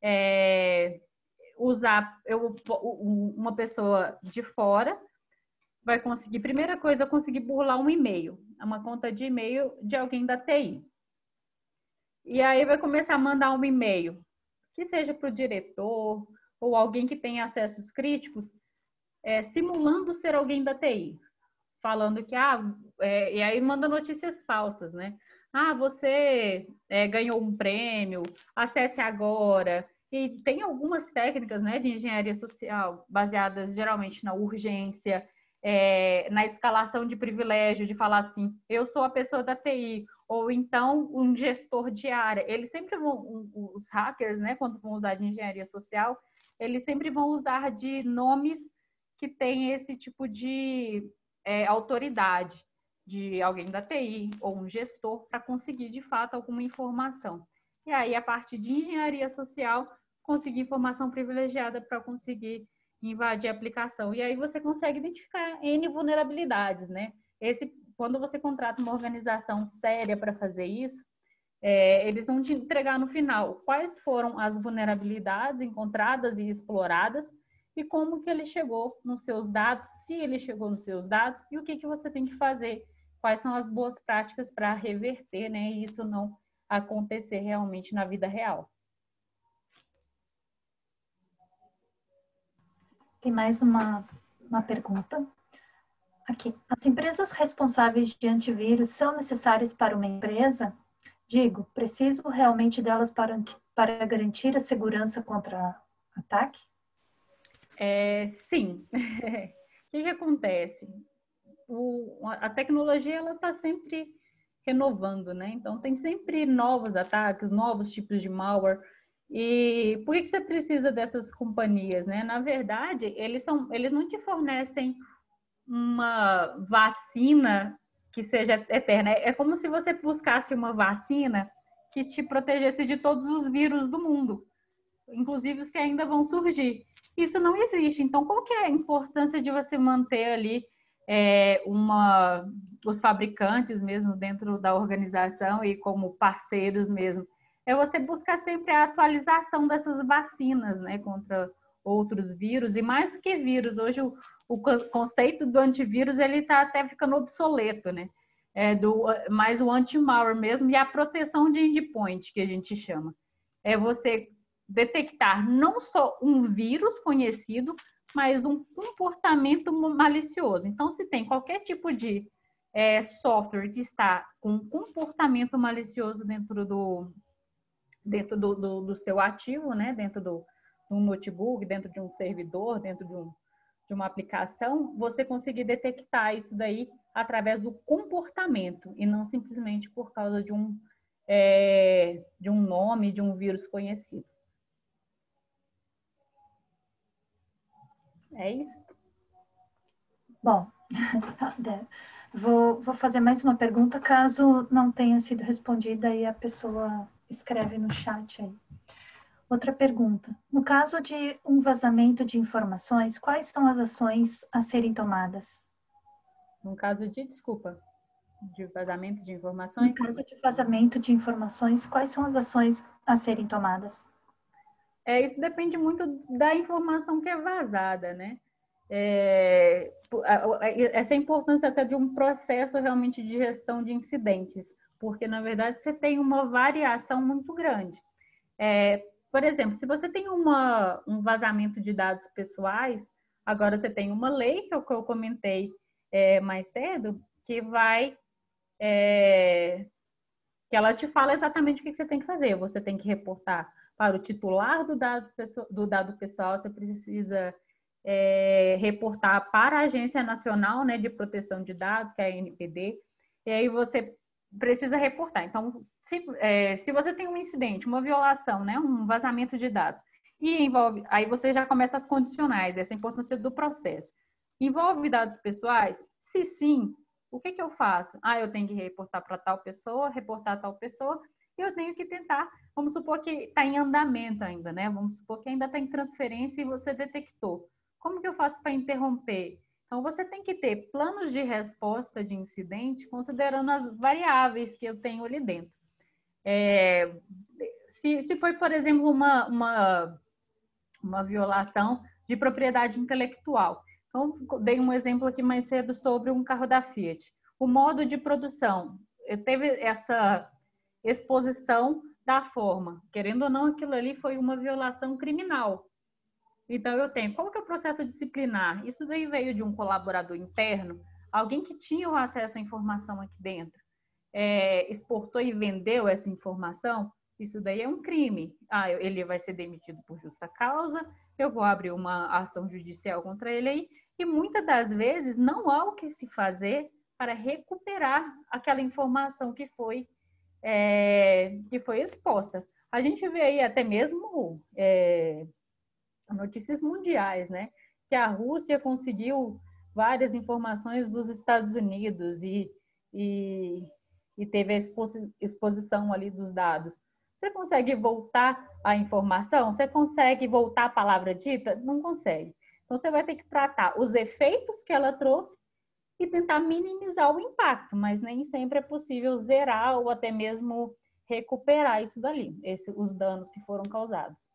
uma pessoa de fora vai conseguir, primeira coisa, conseguir burlar um e-mail, uma conta de e-mail de alguém da TI. E aí vai começar a mandar um e-mail, que seja para o diretor ou alguém que tenha acessos críticos, simulando ser alguém da TI, falando que, e aí manda notícias falsas, né? Você ganhou um prêmio, acesse agora. E tem algumas técnicas, né, de engenharia social baseadas geralmente na urgência, na escalação de privilégio, de falar assim, eu sou a pessoa da TI, ou então um gestor de área. Eles sempre vão, os hackers, né, quando vão usar de engenharia social, eles sempre vão usar de nomes que têm esse tipo de autoridade, de alguém da TI ou um gestor, para conseguir, de fato, alguma informação. E aí, a parte de engenharia social, conseguir informação privilegiada para conseguir invadir a aplicação. E aí você consegue identificar N vulnerabilidades, né? Quando você contrata uma organização séria para fazer isso, eles vão te entregar no final quais foram as vulnerabilidades encontradas e exploradas e como que ele chegou nos seus dados, se ele chegou nos seus dados e o que você tem que fazer, quais são as boas práticas para reverter, né? E isso não acontecer realmente na vida real. Tem mais uma pergunta. Aqui. As empresas responsáveis de antivírus são necessárias para uma empresa? Digo, preciso realmente delas para garantir a segurança contra ataque? Sim. O que acontece? A tecnologia ela está sempre renovando, né? Então tem sempre novos ataques, novos tipos de malware. E por que você precisa dessas companhias, né? Na verdade, eles não te fornecem uma vacina que seja eterna. É como se você buscasse uma vacina que te protegesse de todos os vírus do mundo, inclusive os que ainda vão surgir. Isso não existe. Então, qual que é a importância de você manter ali os fabricantes mesmo dentro da organização e como parceiros mesmo? É você buscar sempre a atualização dessas vacinas, né, contra outros vírus. E mais do que vírus, hoje o conceito do antivírus ele está até ficando obsoleto, né? Mais o anti-malware mesmo e a proteção de endpoint, que a gente chama. É você detectar não só um vírus conhecido, mas um comportamento malicioso. Então, se tem qualquer tipo de software que está com um comportamento malicioso dentro do seu ativo, né? Dentro de um notebook, dentro de um servidor, dentro de uma aplicação, você conseguir detectar isso daí através do comportamento e não simplesmente por causa de um nome, de um vírus conhecido. É isso. Bom, vou fazer mais uma pergunta, caso não tenha sido respondida, aí a pessoa escreve no chat aí. Outra pergunta. No caso de um vazamento de informações, quais são as ações a serem tomadas? No caso de vazamento de informações? No caso de vazamento de informações, quais são as ações a serem tomadas? Isso depende muito da informação que é vazada, né? Essa é a importância até de um processo realmente de gestão de incidentes, porque, na verdade, você tem uma variação muito grande. Por exemplo, se você tem um vazamento de dados pessoais, agora você tem uma lei, que é o que eu comentei mais cedo, que que ela te fala exatamente o que você tem que fazer. Você tem que reportar para o titular do dado pessoal, você precisa reportar para a Agência Nacional, né, de Proteção de Dados, que é a ANPD, e aí você precisa reportar. Então, se você tem um incidente, uma violação, né, um vazamento de dados, e envolve, aí você já começa as condicionais, essa é a importância do processo. Envolve dados pessoais? Se sim, o que eu faço? Eu tenho que reportar para tal pessoa, reportar a tal pessoa, e eu tenho que tentar, vamos supor que está em andamento ainda, né? Vamos supor que ainda está em transferência e você detectou. Como que eu faço para interromper? Então, você tem que ter planos de resposta de incidente considerando as variáveis que eu tenho ali dentro. Se foi, por exemplo, uma violação de propriedade intelectual. Então, dei um exemplo aqui mais cedo sobre um carro da Fiat. O modo de produção teve essa exposição da forma. Querendo ou não, aquilo ali foi uma violação criminal. Então, eu tenho, qual que é o processo disciplinar? Isso daí veio de um colaborador interno, alguém que tinha o acesso à informação aqui dentro, exportou e vendeu essa informação, isso daí é um crime. Ele vai ser demitido por justa causa, eu vou abrir uma ação judicial contra ele aí, e muitas das vezes não há o que se fazer para recuperar aquela informação que foi exposta. A gente vê aí até mesmo notícias mundiais, né? Que a Rússia conseguiu várias informações dos Estados Unidos e teve a exposição ali dos dados. Você consegue voltar a informação? Você consegue voltar a palavra dita? Não consegue. Então, você vai ter que tratar os efeitos que ela trouxe e tentar minimizar o impacto, mas nem sempre é possível zerar ou até mesmo recuperar isso dali, os danos que foram causados.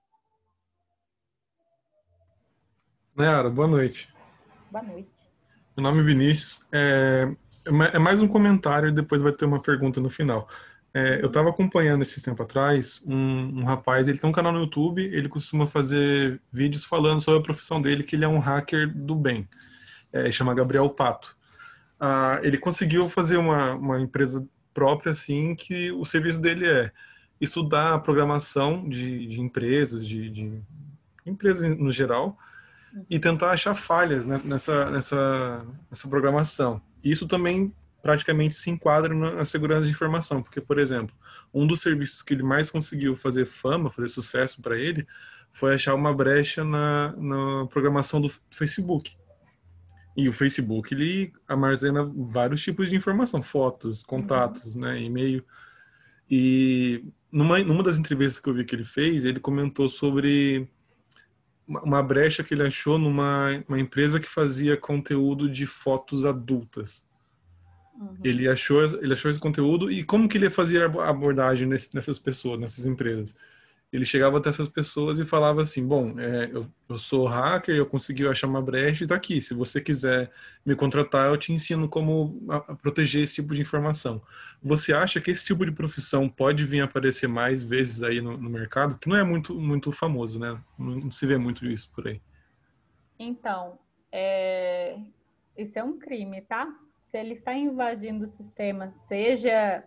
Nayara, boa noite. Boa noite. Meu nome é Vinícius. É mais um comentário e depois vai ter uma pergunta no final. Eu estava acompanhando esses tempos atrás um rapaz, ele tem um canal no YouTube, ele costuma fazer vídeos falando sobre a profissão dele, que ele é um hacker do bem. Chama Gabriel Pato. Ele conseguiu fazer uma empresa própria, assim, que o serviço dele é estudar a programação de empresas, de empresas no geral, e tentar achar falhas, né, nessa programação. Isso também praticamente se enquadra na segurança de informação, porque, por exemplo, um dos serviços que ele mais conseguiu fazer fama, fazer sucesso para ele, foi achar uma brecha na programação do Facebook. E o Facebook, ele armazena vários tipos de informação, fotos, contatos, né, e-mail. E numa das entrevistas que eu vi que ele fez, ele comentou sobre uma brecha que ele achou numa empresa que fazia conteúdo de fotos adultas. Ele achou esse conteúdo e como que ele fazia a abordagem nessas pessoas, nessas empresas? Ele chegava até essas pessoas e falava assim, bom, eu sou hacker, eu consegui achar uma brecha e tá aqui. Se você quiser me contratar, eu te ensino como a proteger esse tipo de informação. Você acha que esse tipo de profissão pode vir a aparecer mais vezes aí no mercado? Que não é muito famoso, né? Não se vê muito isso por aí. Então, isso é um crime, tá? Se ele está invadindo o sistema, seja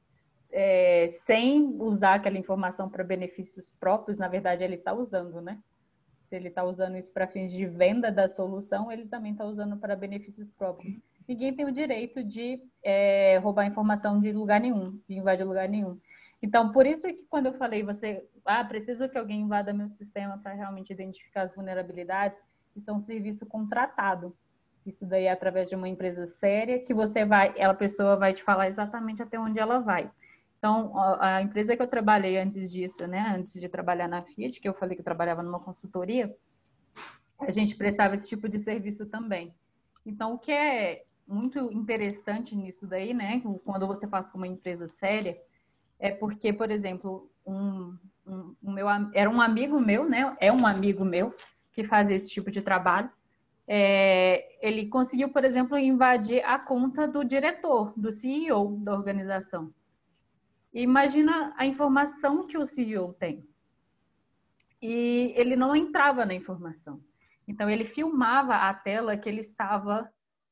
sem usar aquela informação para benefícios próprios, na verdade ele está usando, né? Se ele está usando isso para fins de venda da solução, ele também está usando para benefícios próprios. Ninguém tem o direito de roubar informação de lugar nenhum, de invadir lugar nenhum. Então, por isso que quando eu falei, preciso que alguém invada meu sistema para realmente identificar as vulnerabilidades, isso é um serviço contratado. Isso daí é através de uma empresa séria que a pessoa vai te falar exatamente até onde ela vai. Então, a empresa que eu trabalhei antes disso, né, antes de trabalhar na Fiat, que eu falei que eu trabalhava numa consultoria, a gente prestava esse tipo de serviço também. Então, o que é muito interessante nisso daí, né, quando você faz com uma empresa séria, é porque, por exemplo, era um amigo meu, né, é um amigo meu que faz esse tipo de trabalho. Ele conseguiu, por exemplo, invadir a conta do diretor, do CEO da organização. Imagina a informação que o CEO tem. E ele não entrava na informação. Então, ele filmava a tela que ele estava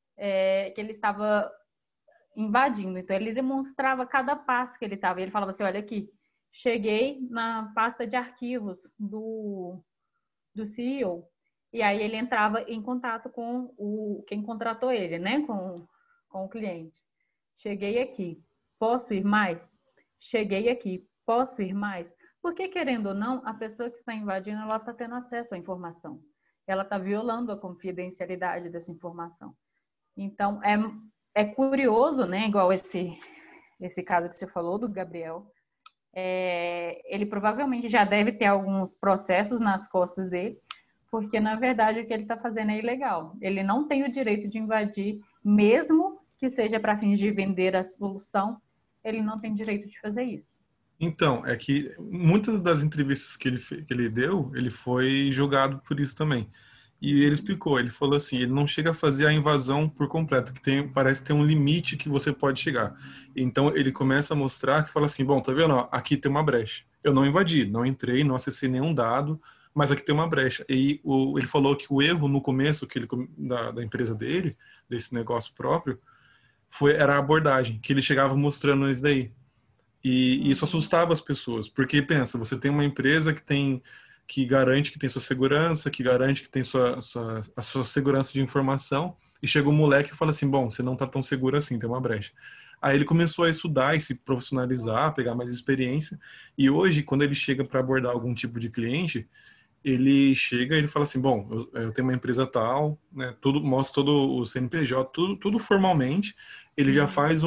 invadindo. Então, ele demonstrava cada passo que ele estava. Ele falava assim, olha aqui, cheguei na pasta de arquivos do CEO. E aí, ele entrava em contato com quem contratou ele, né? Com o cliente. Cheguei aqui. Posso ir mais? Cheguei aqui, posso ir mais? Porque, querendo ou não, a pessoa que está invadindo, ela está tendo acesso à informação. Ela está violando a confidencialidade dessa informação. Então, é curioso, né? Igual esse caso que você falou do Gabriel, ele provavelmente já deve ter alguns processos nas costas dele, porque, na verdade, o que ele está fazendo é ilegal. Ele não tem o direito de invadir, mesmo que seja para fins de vender a solução, ele não tem direito de fazer isso. Então, é que muitas das entrevistas que ele deu, ele foi julgado por isso também. E ele explicou, ele falou assim, ele não chega a fazer a invasão por completo, que parece ter um limite que você pode chegar. Então ele começa a mostrar que fala assim, bom, tá vendo? Ó, aqui tem uma brecha. Eu não invadi, não entrei, não acessei nenhum dado, mas aqui tem uma brecha. E ele falou que o erro no começo da empresa dele, desse negócio próprio, era a abordagem, que ele chegava mostrando isso daí. E isso assustava as pessoas, porque pensa, você tem uma empresa que garante que tem sua segurança, que garante que tem a sua segurança de informação, e chega um moleque e fala assim, bom, você não está tão seguro assim, tem uma brecha. Aí ele começou a estudar e se profissionalizar, pegar mais experiência, e hoje, quando ele chega para abordar algum tipo de cliente, ele chega e ele fala assim, bom, eu tenho uma empresa tal, né, mostra todo o CNPJ, tudo formalmente, ele já faz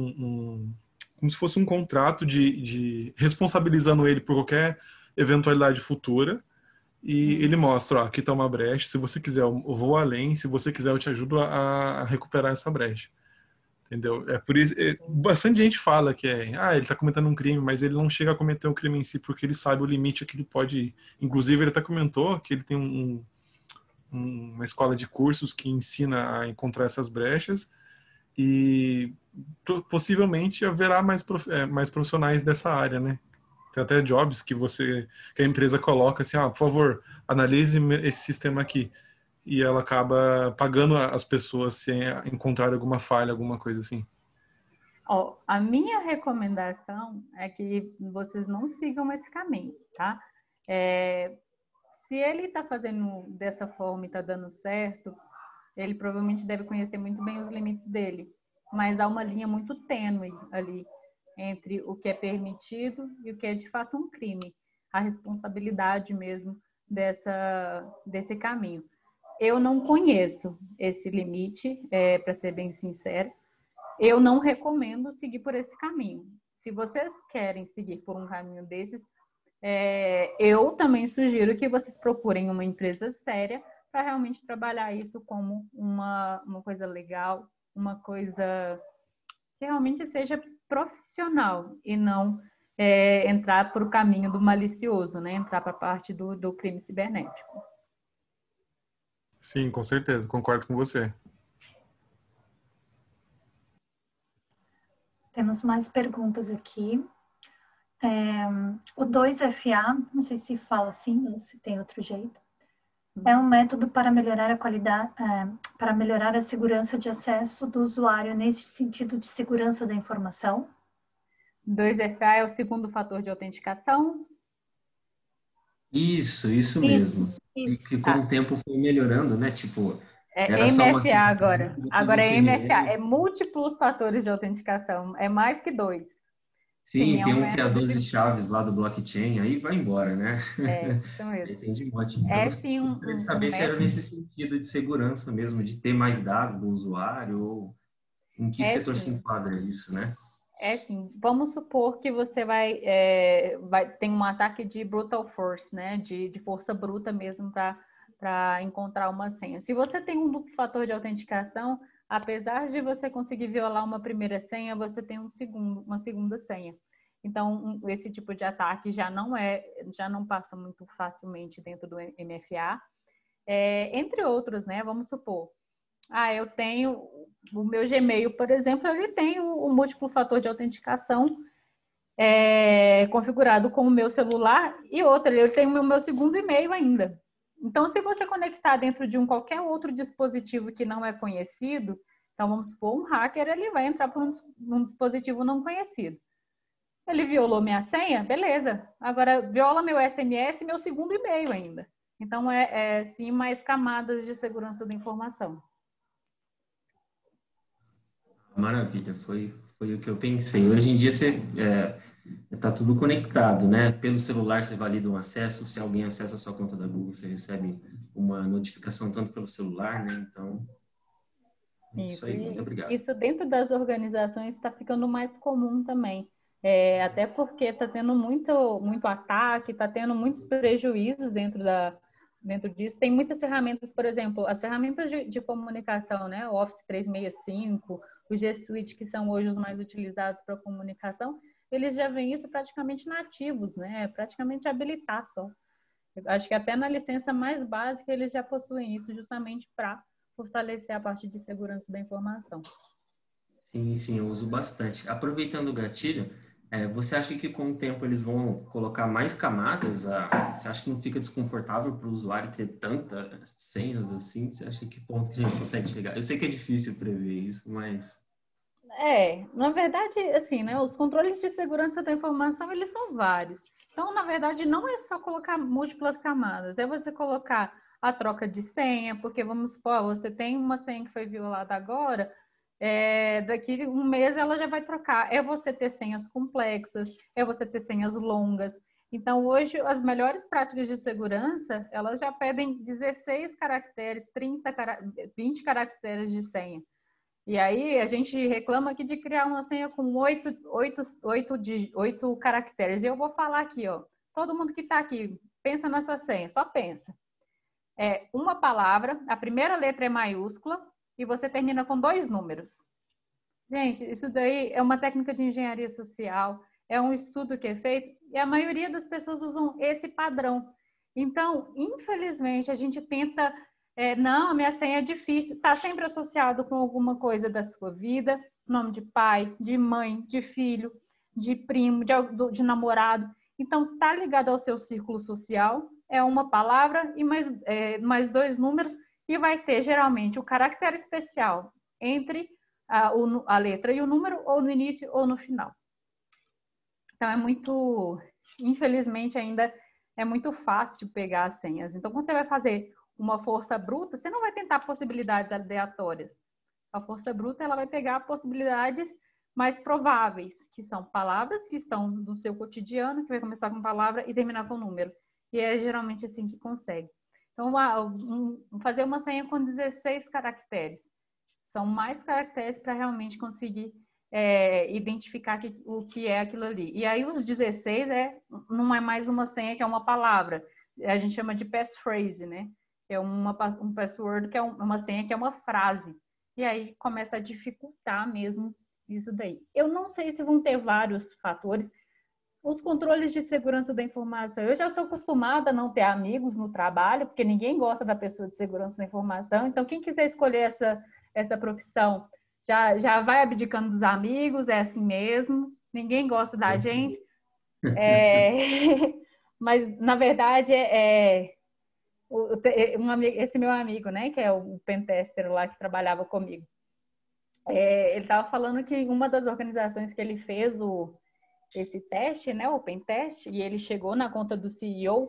como se fosse um contrato de responsabilizando ele por qualquer eventualidade futura, e ele mostra, ó, aqui está uma brecha, se você quiser eu vou além, se você quiser eu te ajudo a recuperar essa brecha. Entendeu? É por isso, bastante gente fala que ele está cometendo um crime, mas ele não chega a cometer o crime em si porque ele sabe o limite que ele pode ir. Inclusive, ele até comentou que ele tem uma escola de cursos que ensina a encontrar essas brechas e possivelmente haverá mais profissionais dessa área, né? Tem até jobs que a empresa coloca assim, por favor, analise esse sistema aqui. E ela acaba pagando as pessoas se encontrar alguma falha, alguma coisa assim. A minha recomendação é que vocês não sigam esse caminho, tá? Se ele está fazendo dessa forma e está dando certo, ele provavelmente deve conhecer muito bem os limites dele. Mas há uma linha muito tênue ali entre o que é permitido e o que é de fato um crime. A responsabilidade mesmo desse caminho. Eu não conheço esse limite, para ser bem sincero. Eu não recomendo seguir por esse caminho. Se vocês querem seguir por um caminho desses, eu também sugiro que vocês procurem uma empresa séria para realmente trabalhar isso como uma coisa legal, uma coisa que realmente seja profissional e não entrar para o caminho do malicioso, né? Entrar para a parte do crime cibernético. Sim, com certeza, concordo com você. Temos mais perguntas aqui. O 2FA, não sei se fala assim ou se tem outro jeito, é um método para melhorar a qualidade, para melhorar a segurança de acesso do usuário nesse sentido de segurança da informação. 2FA é o segundo fator de autenticação. Isso mesmo. E que com o tempo foi melhorando, né? Tipo, era só uma MFA agora. Agora é SMS. MFA, é múltiplos fatores de autenticação, é mais que 2. Sim, tem um criador de chaves lá do blockchain, aí vai embora, né? Isso mesmo. Depende de ótimo. Então, sim eu gostaria de saber se era nesse sentido de segurança mesmo, de ter mais dados do usuário, ou em que setor se enquadra isso, né? Sim. Vamos supor que você tem um ataque de brutal force, né? De força bruta mesmo para encontrar uma senha. Se você tem um duplo fator de autenticação, apesar de você conseguir violar uma primeira senha, você tem uma segunda senha. Então, esse tipo de ataque já não passa muito facilmente dentro do MFA. Entre outros, né? Vamos supor, eu tenho o meu Gmail, por exemplo, ele tem o múltiplo fator de autenticação configurado com o meu celular e eu tenho o meu segundo e-mail ainda. Então, se você conectar dentro de qualquer outro dispositivo que não é conhecido, então vamos supor, um hacker, ele vai entrar por um dispositivo não conhecido. Ele violou minha senha? Beleza. Agora, viola meu SMS e meu segundo e-mail ainda. Então, sim, mais camadas de segurança da informação. Maravilha, foi o que eu pensei. Hoje em dia está tudo conectado, né? Pelo celular você valida um acesso, se alguém acessa a sua conta da Google, você recebe uma notificação tanto pelo celular, né? Então, isso aí, muito obrigado. Isso dentro das organizações está ficando mais comum também. Até porque está tendo muito ataque, está tendo muitos prejuízos dentro disso. Tem muitas ferramentas, por exemplo, as ferramentas de comunicação, né? O Office 365, o G Suite, que são hoje os mais utilizados para comunicação, eles já veem isso praticamente nativos, né? Praticamente habilitar só. Eu acho que até na licença mais básica eles já possuem isso justamente para fortalecer a parte de segurança da informação. Sim, eu uso bastante. Aproveitando o gatilho, você acha que com o tempo eles vão colocar mais camadas? Você acha que não fica desconfortável para o usuário ter tantas senhas assim? Você acha que ponto que a gente consegue chegar? Eu sei que é difícil prever isso, mas... Na verdade, assim, né, os controles de segurança da informação, eles são vários. Então, na verdade, não é só colocar múltiplas camadas, é você colocar a troca de senha, porque vamos supor, você tem uma senha que foi violada agora, daqui um mês ela já vai trocar. É você ter senhas complexas, é você ter senhas longas. Então, hoje, as melhores práticas de segurança, elas já pedem 16 caracteres, 20 caracteres de senha. E aí, a gente reclama aqui de criar uma senha com 8 caracteres. E eu vou falar aqui, ó. Todo mundo que está aqui, pensa na sua senha, só pensa. Uma palavra, a primeira letra é maiúscula e você termina com 2 números. Gente, isso daí é uma técnica de engenharia social, é um estudo que é feito e a maioria das pessoas usam esse padrão. Então, infelizmente, a gente tenta... não, a minha senha é difícil. Está sempre associado com alguma coisa da sua vida, nome de pai, de mãe, de filho, de primo, de namorado. Então, está ligado ao seu círculo social, é uma palavra e mais 2 números, e vai ter, geralmente, o caractere especial entre a letra e o número, ou no início ou no final. Então, infelizmente, ainda é muito fácil pegar as senhas. Então, quando você vai fazer uma força bruta, você não vai tentar possibilidades aleatórias. A força bruta, ela vai pegar possibilidades mais prováveis, que são palavras que estão no seu cotidiano, que vai começar com palavra e terminar com número. E é geralmente assim que consegue. Então, fazer uma senha com 16 caracteres. São mais caracteres para realmente conseguir identificar o que é aquilo ali. E aí, os 16 não é mais uma senha que é uma palavra. A gente chama de passphrase, né? É um password que é uma senha que é uma frase. E aí começa a dificultar mesmo isso daí. Eu não sei se vão ter vários fatores. Os controles de segurança da informação. Eu já sou acostumada a não ter amigos no trabalho, porque ninguém gosta da pessoa de segurança da informação. Então, quem quiser escolher essa profissão, já vai abdicando dos amigos, é assim mesmo. Ninguém gosta da gente. Mas, na verdade, esse meu amigo, né, que é o pentester lá que trabalhava comigo, ele estava falando que uma das organizações que ele fez esse teste, né, o pentest, e ele chegou na conta do CEO,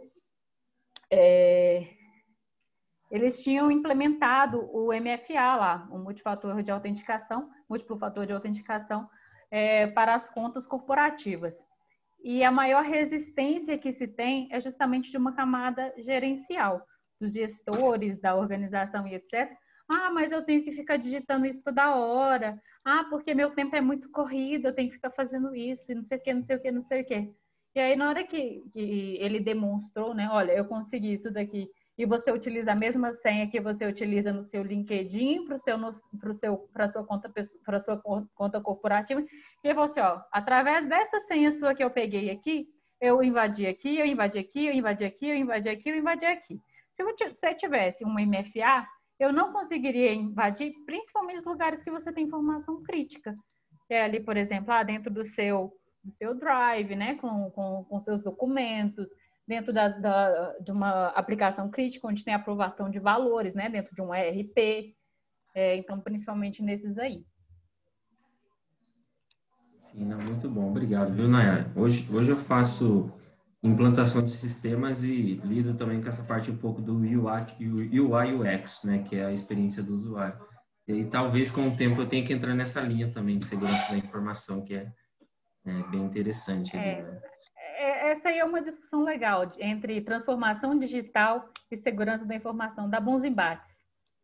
eles tinham implementado o MFA lá, o múltiplo fator de autenticação, para as contas corporativas. E a maior resistência que se tem é justamente de uma camada gerencial, dos gestores, da organização e etc. Mas eu tenho que ficar digitando isso toda hora. Porque meu tempo é muito corrido, eu tenho que ficar fazendo isso, e não sei o quê. E aí, na hora que ele demonstrou, né? Olha, eu consegui isso daqui, e você utiliza a mesma senha que você utiliza no seu LinkedIn para sua conta corporativa. E aí você, através dessa senha sua que eu peguei aqui, eu invadi aqui, eu invadi aqui, eu invadi aqui, eu invadi aqui, eu invadi aqui. Se você tivesse uma MFA, eu não conseguiria invadir, principalmente os lugares que você tem informação crítica. Ali, por exemplo, dentro do seu Drive, né, com seus documentos, dentro de uma aplicação crítica, onde tem aprovação de valores, né, dentro de um ERP. Então, principalmente nesses aí. Sim, muito bom. Obrigado, viu, Nayara? Hoje eu faço implantação de sistemas e lido também com essa parte um pouco do UI UX, né, que é a experiência do usuário. E aí, talvez com o tempo eu tenha que entrar nessa linha também de segurança da informação, que é bem interessante. Né? Essa aí é uma discussão legal entre transformação digital e segurança da informação. Dá bons embates.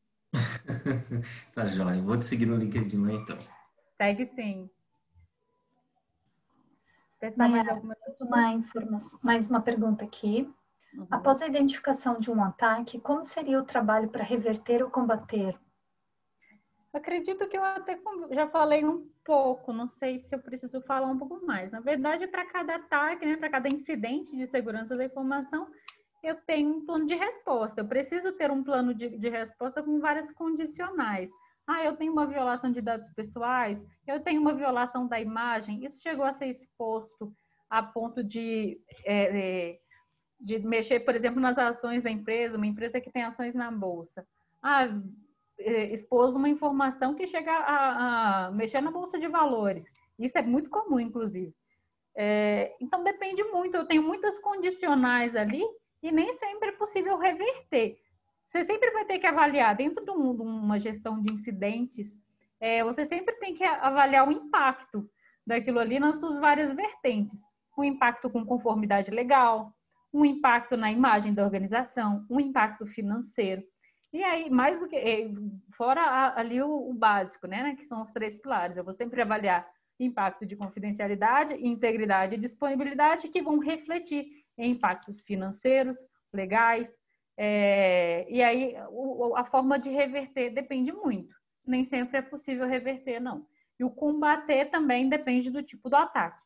Tá joia. Vou te seguir no LinkedIn lá, então. Segue sim. Pessoal, mais alguma? Mais uma pergunta aqui. Uhum. Após a identificação de um ataque, como seria o trabalho para reverter ou combater? Acredito que eu até já falei um pouco, não sei se eu preciso falar um pouco mais. Na verdade, para cada ataque, né, para cada incidente de segurança da informação, eu tenho um plano de resposta. Eu preciso ter um plano de resposta com várias condicionais. Eu tenho uma violação de dados pessoais, eu tenho uma violação da imagem. Isso chegou a ser exposto a ponto de mexer, por exemplo, nas ações da empresa, uma empresa que tem ações na bolsa. Expôs uma informação que chega a mexer na bolsa de valores. Isso é muito comum, inclusive. Então, depende muito. Eu tenho muitas condicionais ali e nem sempre é possível reverter. Você sempre vai ter que avaliar, dentro de uma gestão de incidentes, você sempre tem que avaliar o impacto daquilo ali nas suas várias vertentes. O impacto com conformidade legal, um impacto na imagem da organização, um impacto financeiro. E aí, mais do que, fora ali o básico, né, que são os 3 pilares, eu vou sempre avaliar impacto de confidencialidade, integridade e disponibilidade, que vão refletir em impactos financeiros, legais, e aí a forma de reverter depende muito. Nem sempre é possível reverter, não. E o combater também depende do tipo do ataque.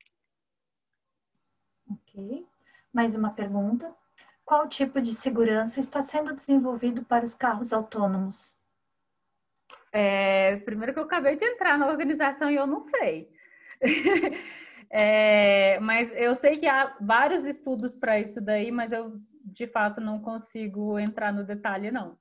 Ok. Mais uma pergunta. Qual tipo de segurança está sendo desenvolvido para os carros autônomos? Primeiro que eu acabei de entrar na organização e eu não sei. Mas eu sei que há vários estudos para isso daí, mas eu, de fato, não consigo entrar no detalhe, não.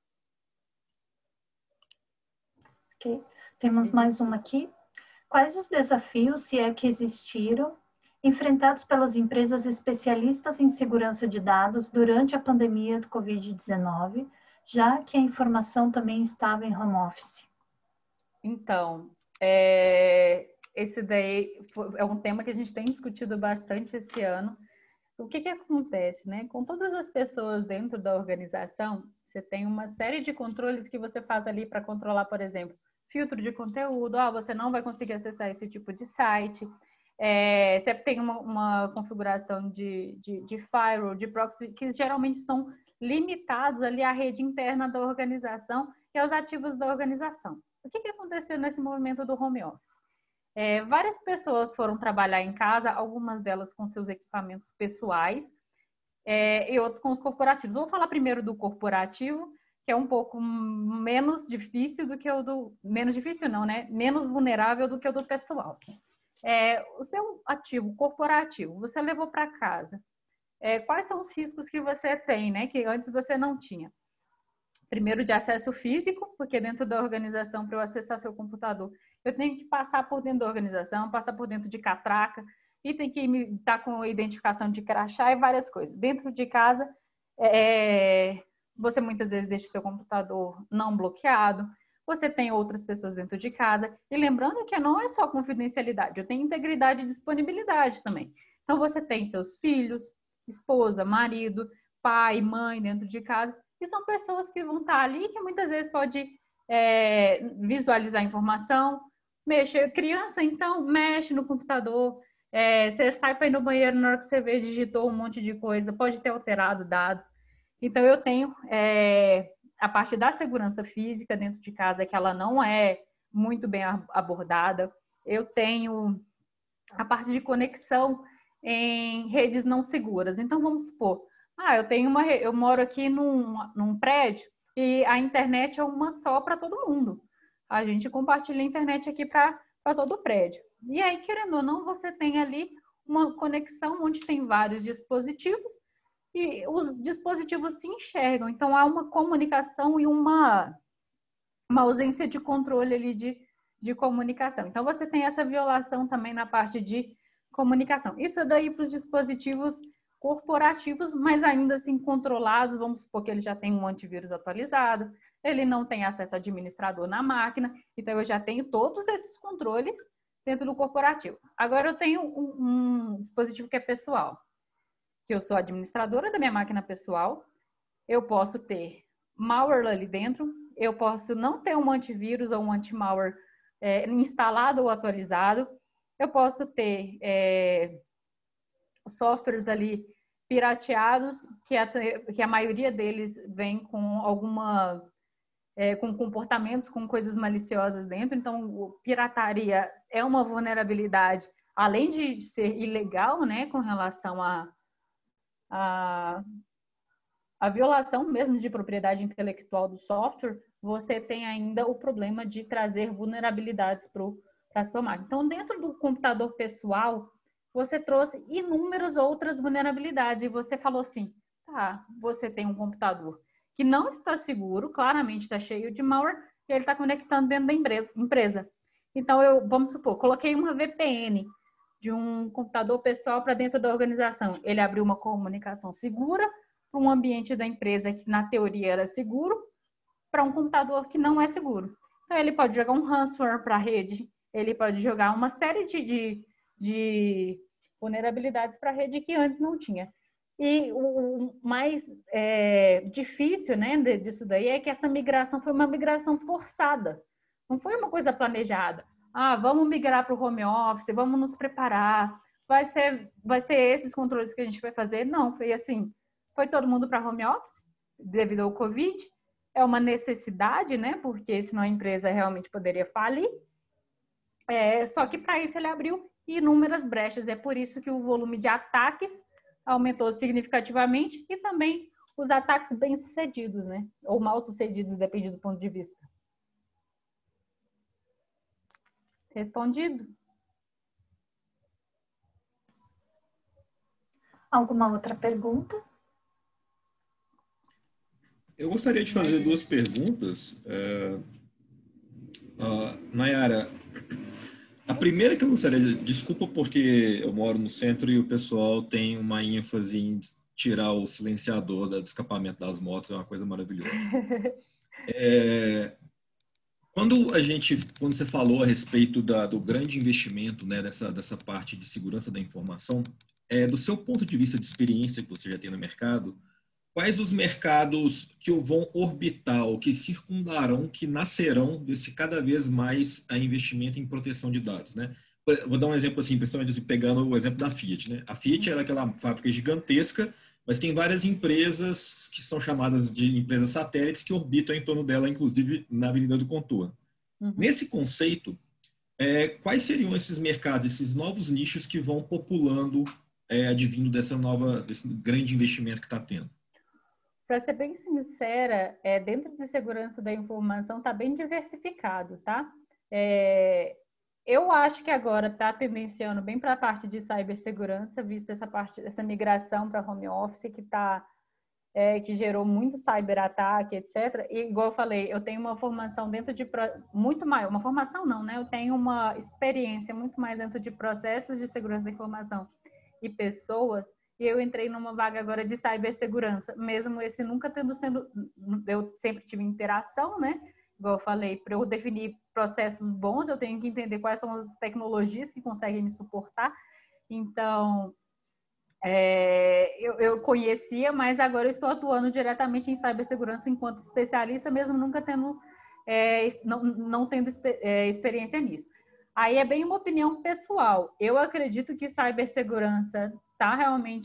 Ok. Temos mais uma aqui. Quais os desafios, se é que existiram, enfrentados pelas empresas especialistas em segurança de dados durante a pandemia do Covid-19, já que a informação também estava em home office? Então, esse daí é um tema que a gente tem discutido bastante esse ano. O que acontece, né? Com todas as pessoas dentro da organização, você tem uma série de controles que você faz ali para controlar, por exemplo, filtro de conteúdo. Você não vai conseguir acessar esse tipo de site. Você tem uma configuração de firewall, de proxy, que geralmente estão limitados ali à rede interna da organização e aos ativos da organização. O que aconteceu nesse movimento do home office? Várias pessoas foram trabalhar em casa, algumas delas com seus equipamentos pessoais e outros com os corporativos. Vou falar primeiro do corporativo, que é um pouco menos difícil do que o do... Menos difícil não, né? Menos vulnerável do que o do pessoal. O seu ativo corporativo, você levou para casa. Quais são os riscos que você tem, né? Que antes você não tinha. Primeiro, de acesso físico, porque dentro da organização, para eu acessar seu computador, eu tenho que passar por dentro da organização, passar por dentro de catraca, e tem que estar com identificação de crachá e várias coisas. Dentro de casa, você muitas vezes deixa o seu computador não bloqueado, você tem outras pessoas dentro de casa, e lembrando que não é só confidencialidade, eu tenho integridade e disponibilidade também. Então, você tem seus filhos, esposa, marido, pai, mãe dentro de casa, que são pessoas que vão estar ali, que muitas vezes pode visualizar a informação, mexer. Criança, então, mexe no computador, você sai para ir no banheiro, na hora que você vê, digitou um monte de coisa, pode ter alterado dados. Então, eu tenho a parte da segurança física dentro de casa, que ela não é muito bem abordada. Eu tenho a parte de conexão em redes não seguras. Então, vamos supor, eu moro aqui num prédio e a internet é uma só para todo mundo. A gente compartilha a internet aqui para todo o prédio. E aí, querendo ou não, você tem ali uma conexão onde tem vários dispositivos e os dispositivos se enxergam. Então, há uma comunicação e uma ausência de controle ali de comunicação. Então, você tem essa violação também na parte de comunicação. Isso daí para os dispositivos corporativos, mas ainda assim controlados. Vamos supor que ele já tem um antivírus atualizado, ele não tem acesso a administrador na máquina, então eu já tenho todos esses controles dentro do corporativo. Agora eu tenho um dispositivo que é pessoal, que eu sou administradora da minha máquina pessoal, eu posso ter malware ali dentro, eu posso não ter um antivírus ou um anti-malware instalado ou atualizado, eu posso ter softwares ali pirateados, que a maioria deles vem com com comportamentos, com coisas maliciosas dentro. Então, pirataria é uma vulnerabilidade, além de ser ilegal, né, com relação a violação mesmo de propriedade intelectual do software, você tem ainda o problema de trazer vulnerabilidades para a sua máquina. Então, dentro do computador pessoal, você trouxe inúmeras outras vulnerabilidades e você falou assim, tá, você tem um computador que não está seguro, claramente está cheio de malware, e ele está conectando dentro da empresa. Então, vamos supor, coloquei uma VPN de um computador pessoal para dentro da organização. Ele abriu uma comunicação segura para um ambiente da empresa que, na teoria, era seguro, para um computador que não é seguro. Então, ele pode jogar um ransomware para a rede, ele pode jogar uma série de vulnerabilidades para a rede que antes não tinha. E o mais difícil, né, disso daí é que essa migração foi uma migração forçada. Não foi uma coisa planejada. Ah, vamos migrar para o home office, vamos nos preparar. Vai ser esses controles que a gente vai fazer? Não, foi assim. Foi todo mundo para home office devido ao Covid. É uma necessidade, né, porque senão a empresa realmente poderia falir. Só que para isso ele abriu inúmeras brechas. É por isso que o volume de ataques aumentou significativamente e também os ataques bem-sucedidos, né? Ou mal-sucedidos, depende do ponto de vista. Respondido? Alguma outra pergunta? Eu gostaria de fazer duas perguntas. Nayara, a primeira que eu gostaria de... Desculpa porque eu moro no centro e o pessoal tem uma ênfase em tirar o silenciador do escapamento das motos, é uma coisa maravilhosa. Quando você falou a respeito do grande investimento, né, dessa parte de segurança da informação, do seu ponto de vista de experiência que você já tem no mercado, quais os mercados que vão orbitar ou que circundarão, que nascerão desse cada vez mais investimento em proteção de dados, né? Vou dar um exemplo assim, principalmente pegando o exemplo da Fiat, né? A Fiat é aquela fábrica gigantesca, mas tem várias empresas que são chamadas de empresas satélites que orbitam em torno dela, inclusive na Avenida do Contorno. Uhum. Nesse conceito, quais seriam esses mercados, esses novos nichos que vão populando, advindo desse grande investimento que está tendo? Para ser bem sincera, dentro de segurança da informação está bem diversificado, tá? Eu acho que agora está tendenciando bem para a parte de cibersegurança, visto essa migração para home office que gerou muito cyberataque, etc. E, igual eu falei, eu tenho uma formação muito maior, uma formação não, né? Eu tenho uma experiência muito mais dentro de processos de segurança da informação e pessoas. E eu entrei numa vaga agora de cibersegurança, mesmo esse nunca tendo eu sempre tive interação, né? Igual eu falei, para eu definir processos bons, eu tenho que entender quais são as tecnologias que conseguem me suportar. Então, eu conhecia, mas agora eu estou atuando diretamente em cibersegurança enquanto especialista, mesmo nunca tendo, não tendo experiência nisso. Aí é bem uma opinião pessoal. Eu acredito que cibersegurança está realmente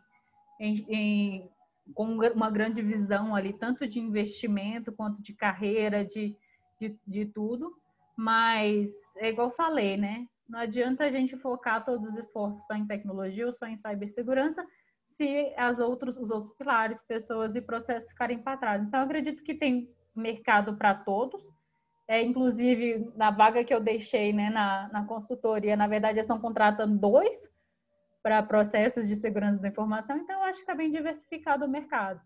com uma grande visão ali, tanto de investimento quanto de carreira, de tudo. Mas é igual eu falei, né? Não adianta a gente focar todos os esforços só em tecnologia ou só em cibersegurança se os outros pilares, pessoas e processos ficarem para trás. Então, eu acredito que tem mercado para todos. Inclusive, na vaga que eu deixei, né, na consultoria, na verdade, eles estão contratando 2 para processos de segurança da informação, então eu acho que está bem diversificado o mercado.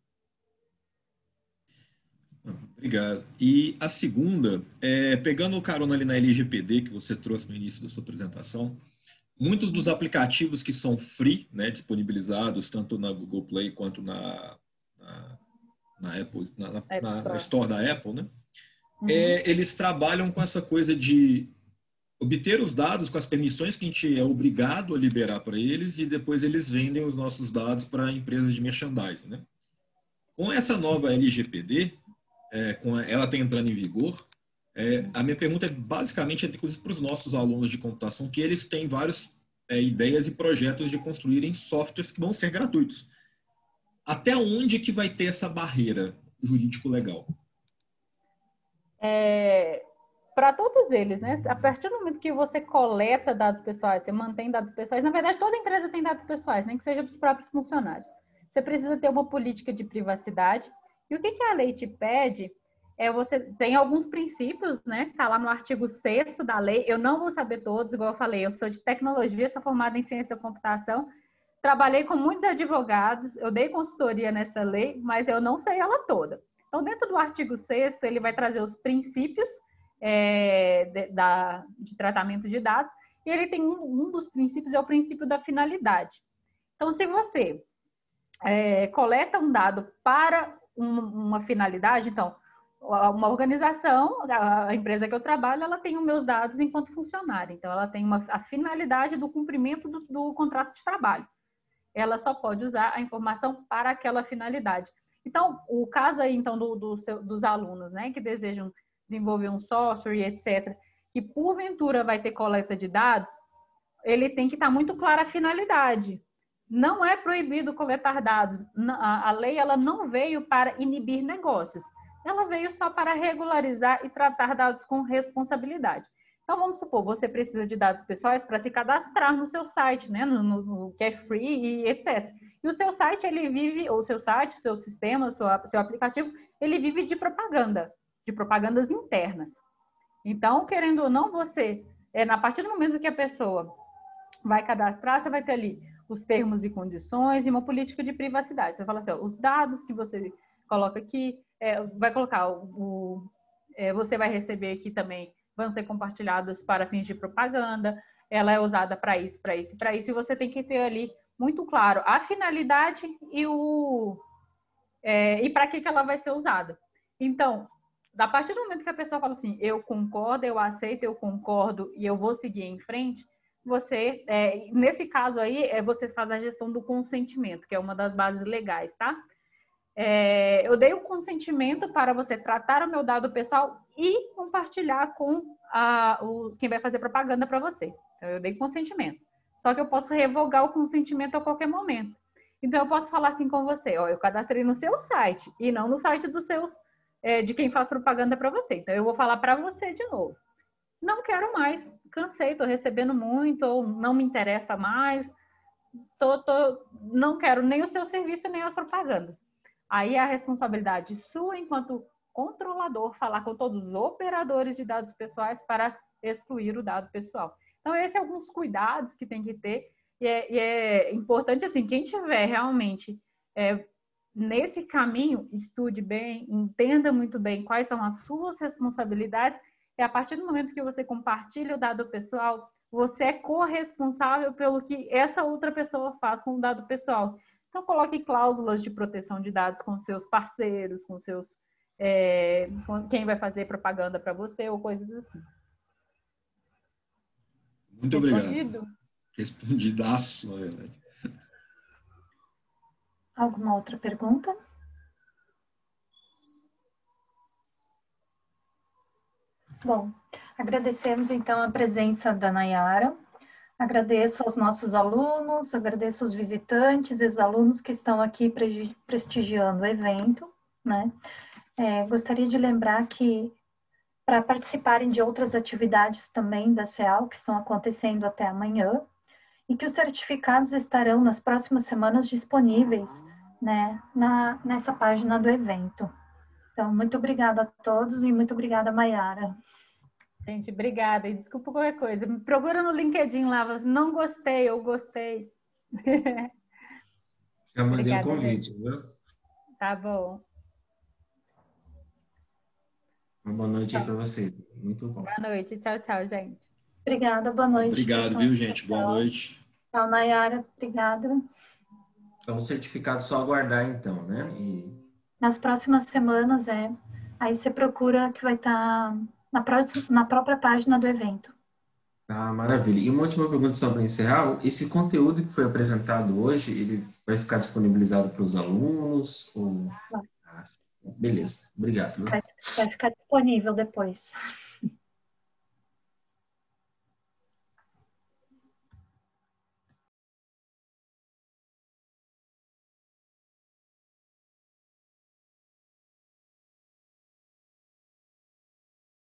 Obrigado. E a segunda, pegando o carona ali na LGPD que você trouxe no início da sua apresentação, muitos dos aplicativos que são free, né, disponibilizados tanto na Google Play quanto na Apple, na Store da Apple, né? Uhum. Eles trabalham com essa coisa de obter os dados com as permissões que a gente é obrigado a liberar para eles e depois eles vendem os nossos dados para empresas de merchandising, né? Com essa nova LGPD, ela está entrando em vigor, A minha pergunta é basicamente, inclusive, para os nossos alunos de computação, que eles têm várias ideias e projetos de construírem softwares que vão ser gratuitos. Até onde que vai ter essa barreira jurídico-legal? Para todos eles, né? A partir do momento que você coleta dados pessoais, você mantém dados pessoais, na verdade, toda empresa tem dados pessoais, nem que seja dos próprios funcionários. Você precisa ter uma política de privacidade. E o que a lei te pede você tem alguns princípios, né? Está lá no artigo 6º da lei. Eu não vou saber todos, igual eu falei, eu sou de tecnologia, sou formada em ciência da computação, trabalhei com muitos advogados, eu dei consultoria nessa lei, mas eu não sei ela toda. Então, dentro do artigo 6º, ele vai trazer os princípios de tratamento de dados, e ele tem um dos princípios, é o princípio da finalidade. Então, se você coleta um dado para uma finalidade, então, uma organização, a empresa que eu trabalho, ela tem os meus dados enquanto funcionária, então ela tem a finalidade do cumprimento do contrato de trabalho. Ela só pode usar a informação para aquela finalidade. Então, o caso aí, então, dos alunos, né, que desejam desenvolver um software e etc., que porventura vai ter coleta de dados, ele tem que estar muito clara a finalidade. Não é proibido coletar dados. A lei, ela não veio para inibir negócios. Ela veio só para regularizar e tratar dados com responsabilidade. Então, vamos supor, você precisa de dados pessoais para se cadastrar no seu site, né, no que é free e etc. E o seu site, ele vive, ou seu site, o seu sistema, o seu aplicativo, ele vive de propaganda, de propagandas internas. Então, querendo ou não, você, a partir do momento que a pessoa vai cadastrar, você vai ter ali os termos e condições e uma política de privacidade. Você fala assim, os dados que você coloca aqui, vai colocar, você vai receber aqui também, vão ser compartilhados para fins de propaganda, ela é usada para isso, para isso e para isso, e você tem que ter ali muito claro a finalidade e para que ela vai ser usada. Então, a partir do momento que a pessoa fala assim, eu concordo, eu aceito, eu concordo e eu vou seguir em frente, você, nesse caso aí, você faz a gestão do consentimento, que é uma das bases legais, tá? Eu dei o consentimento para você tratar o meu dado pessoal e compartilhar com quem vai fazer propaganda para você. Então, eu dei consentimento. Só que eu posso revogar o consentimento a qualquer momento. Então, eu posso falar assim com você, eu cadastrei no seu site e não no site de quem faz propaganda para você. Então, eu vou falar para você de novo. Não quero mais, cansei, estou recebendo muito, ou não me interessa mais, não quero nem o seu serviço, nem as propagandas. Aí é a responsabilidade sua, enquanto controlador, falar com todos os operadores de dados pessoais para excluir o dado pessoal. Então, esses são alguns cuidados que tem que ter, e é importante, assim, quem tiver realmente nesse caminho, estude bem, entenda muito bem quais são as suas responsabilidades, e a partir do momento que você compartilha o dado pessoal, você é corresponsável pelo que essa outra pessoa faz com o dado pessoal. Então, coloque cláusulas de proteção de dados com seus parceiros, com quem vai fazer propaganda para você ou coisas assim. Muito obrigado. Respondidaço, na verdade. Alguma outra pergunta? Bom, agradecemos então a presença da Nayara. Agradeço aos nossos alunos, agradeço aos visitantes, ex-alunos que estão aqui prestigiando o evento, né? Gostaria de lembrar que para participarem de outras atividades também da CEAL, que estão acontecendo até amanhã, e que os certificados estarão nas próximas semanas disponíveis, né, nessa página do evento. Então, muito obrigada a todos e muito obrigada, Mayara. Gente, obrigada. E desculpa qualquer coisa. Me procura no LinkedIn lá, você não gostei, eu gostei. Já mandei Obrigada, um convite, gente. viu? Tá bom. Uma boa noite aí para vocês. Muito bom. Boa noite. Tchau, tchau, gente. Obrigada, boa noite. Obrigado, viu, gente? Boa noite. Tchau, Nayara. Obrigada. Então, o certificado só aguardar, então, né? Nas próximas semanas, aí você procura que vai estar na própria página do evento. Ah, maravilha. E uma última pergunta só para encerrar. Esse conteúdo que foi apresentado hoje, ele vai ficar disponibilizado para os alunos? Ou... Beleza. Obrigado. Vai ficar disponível depois.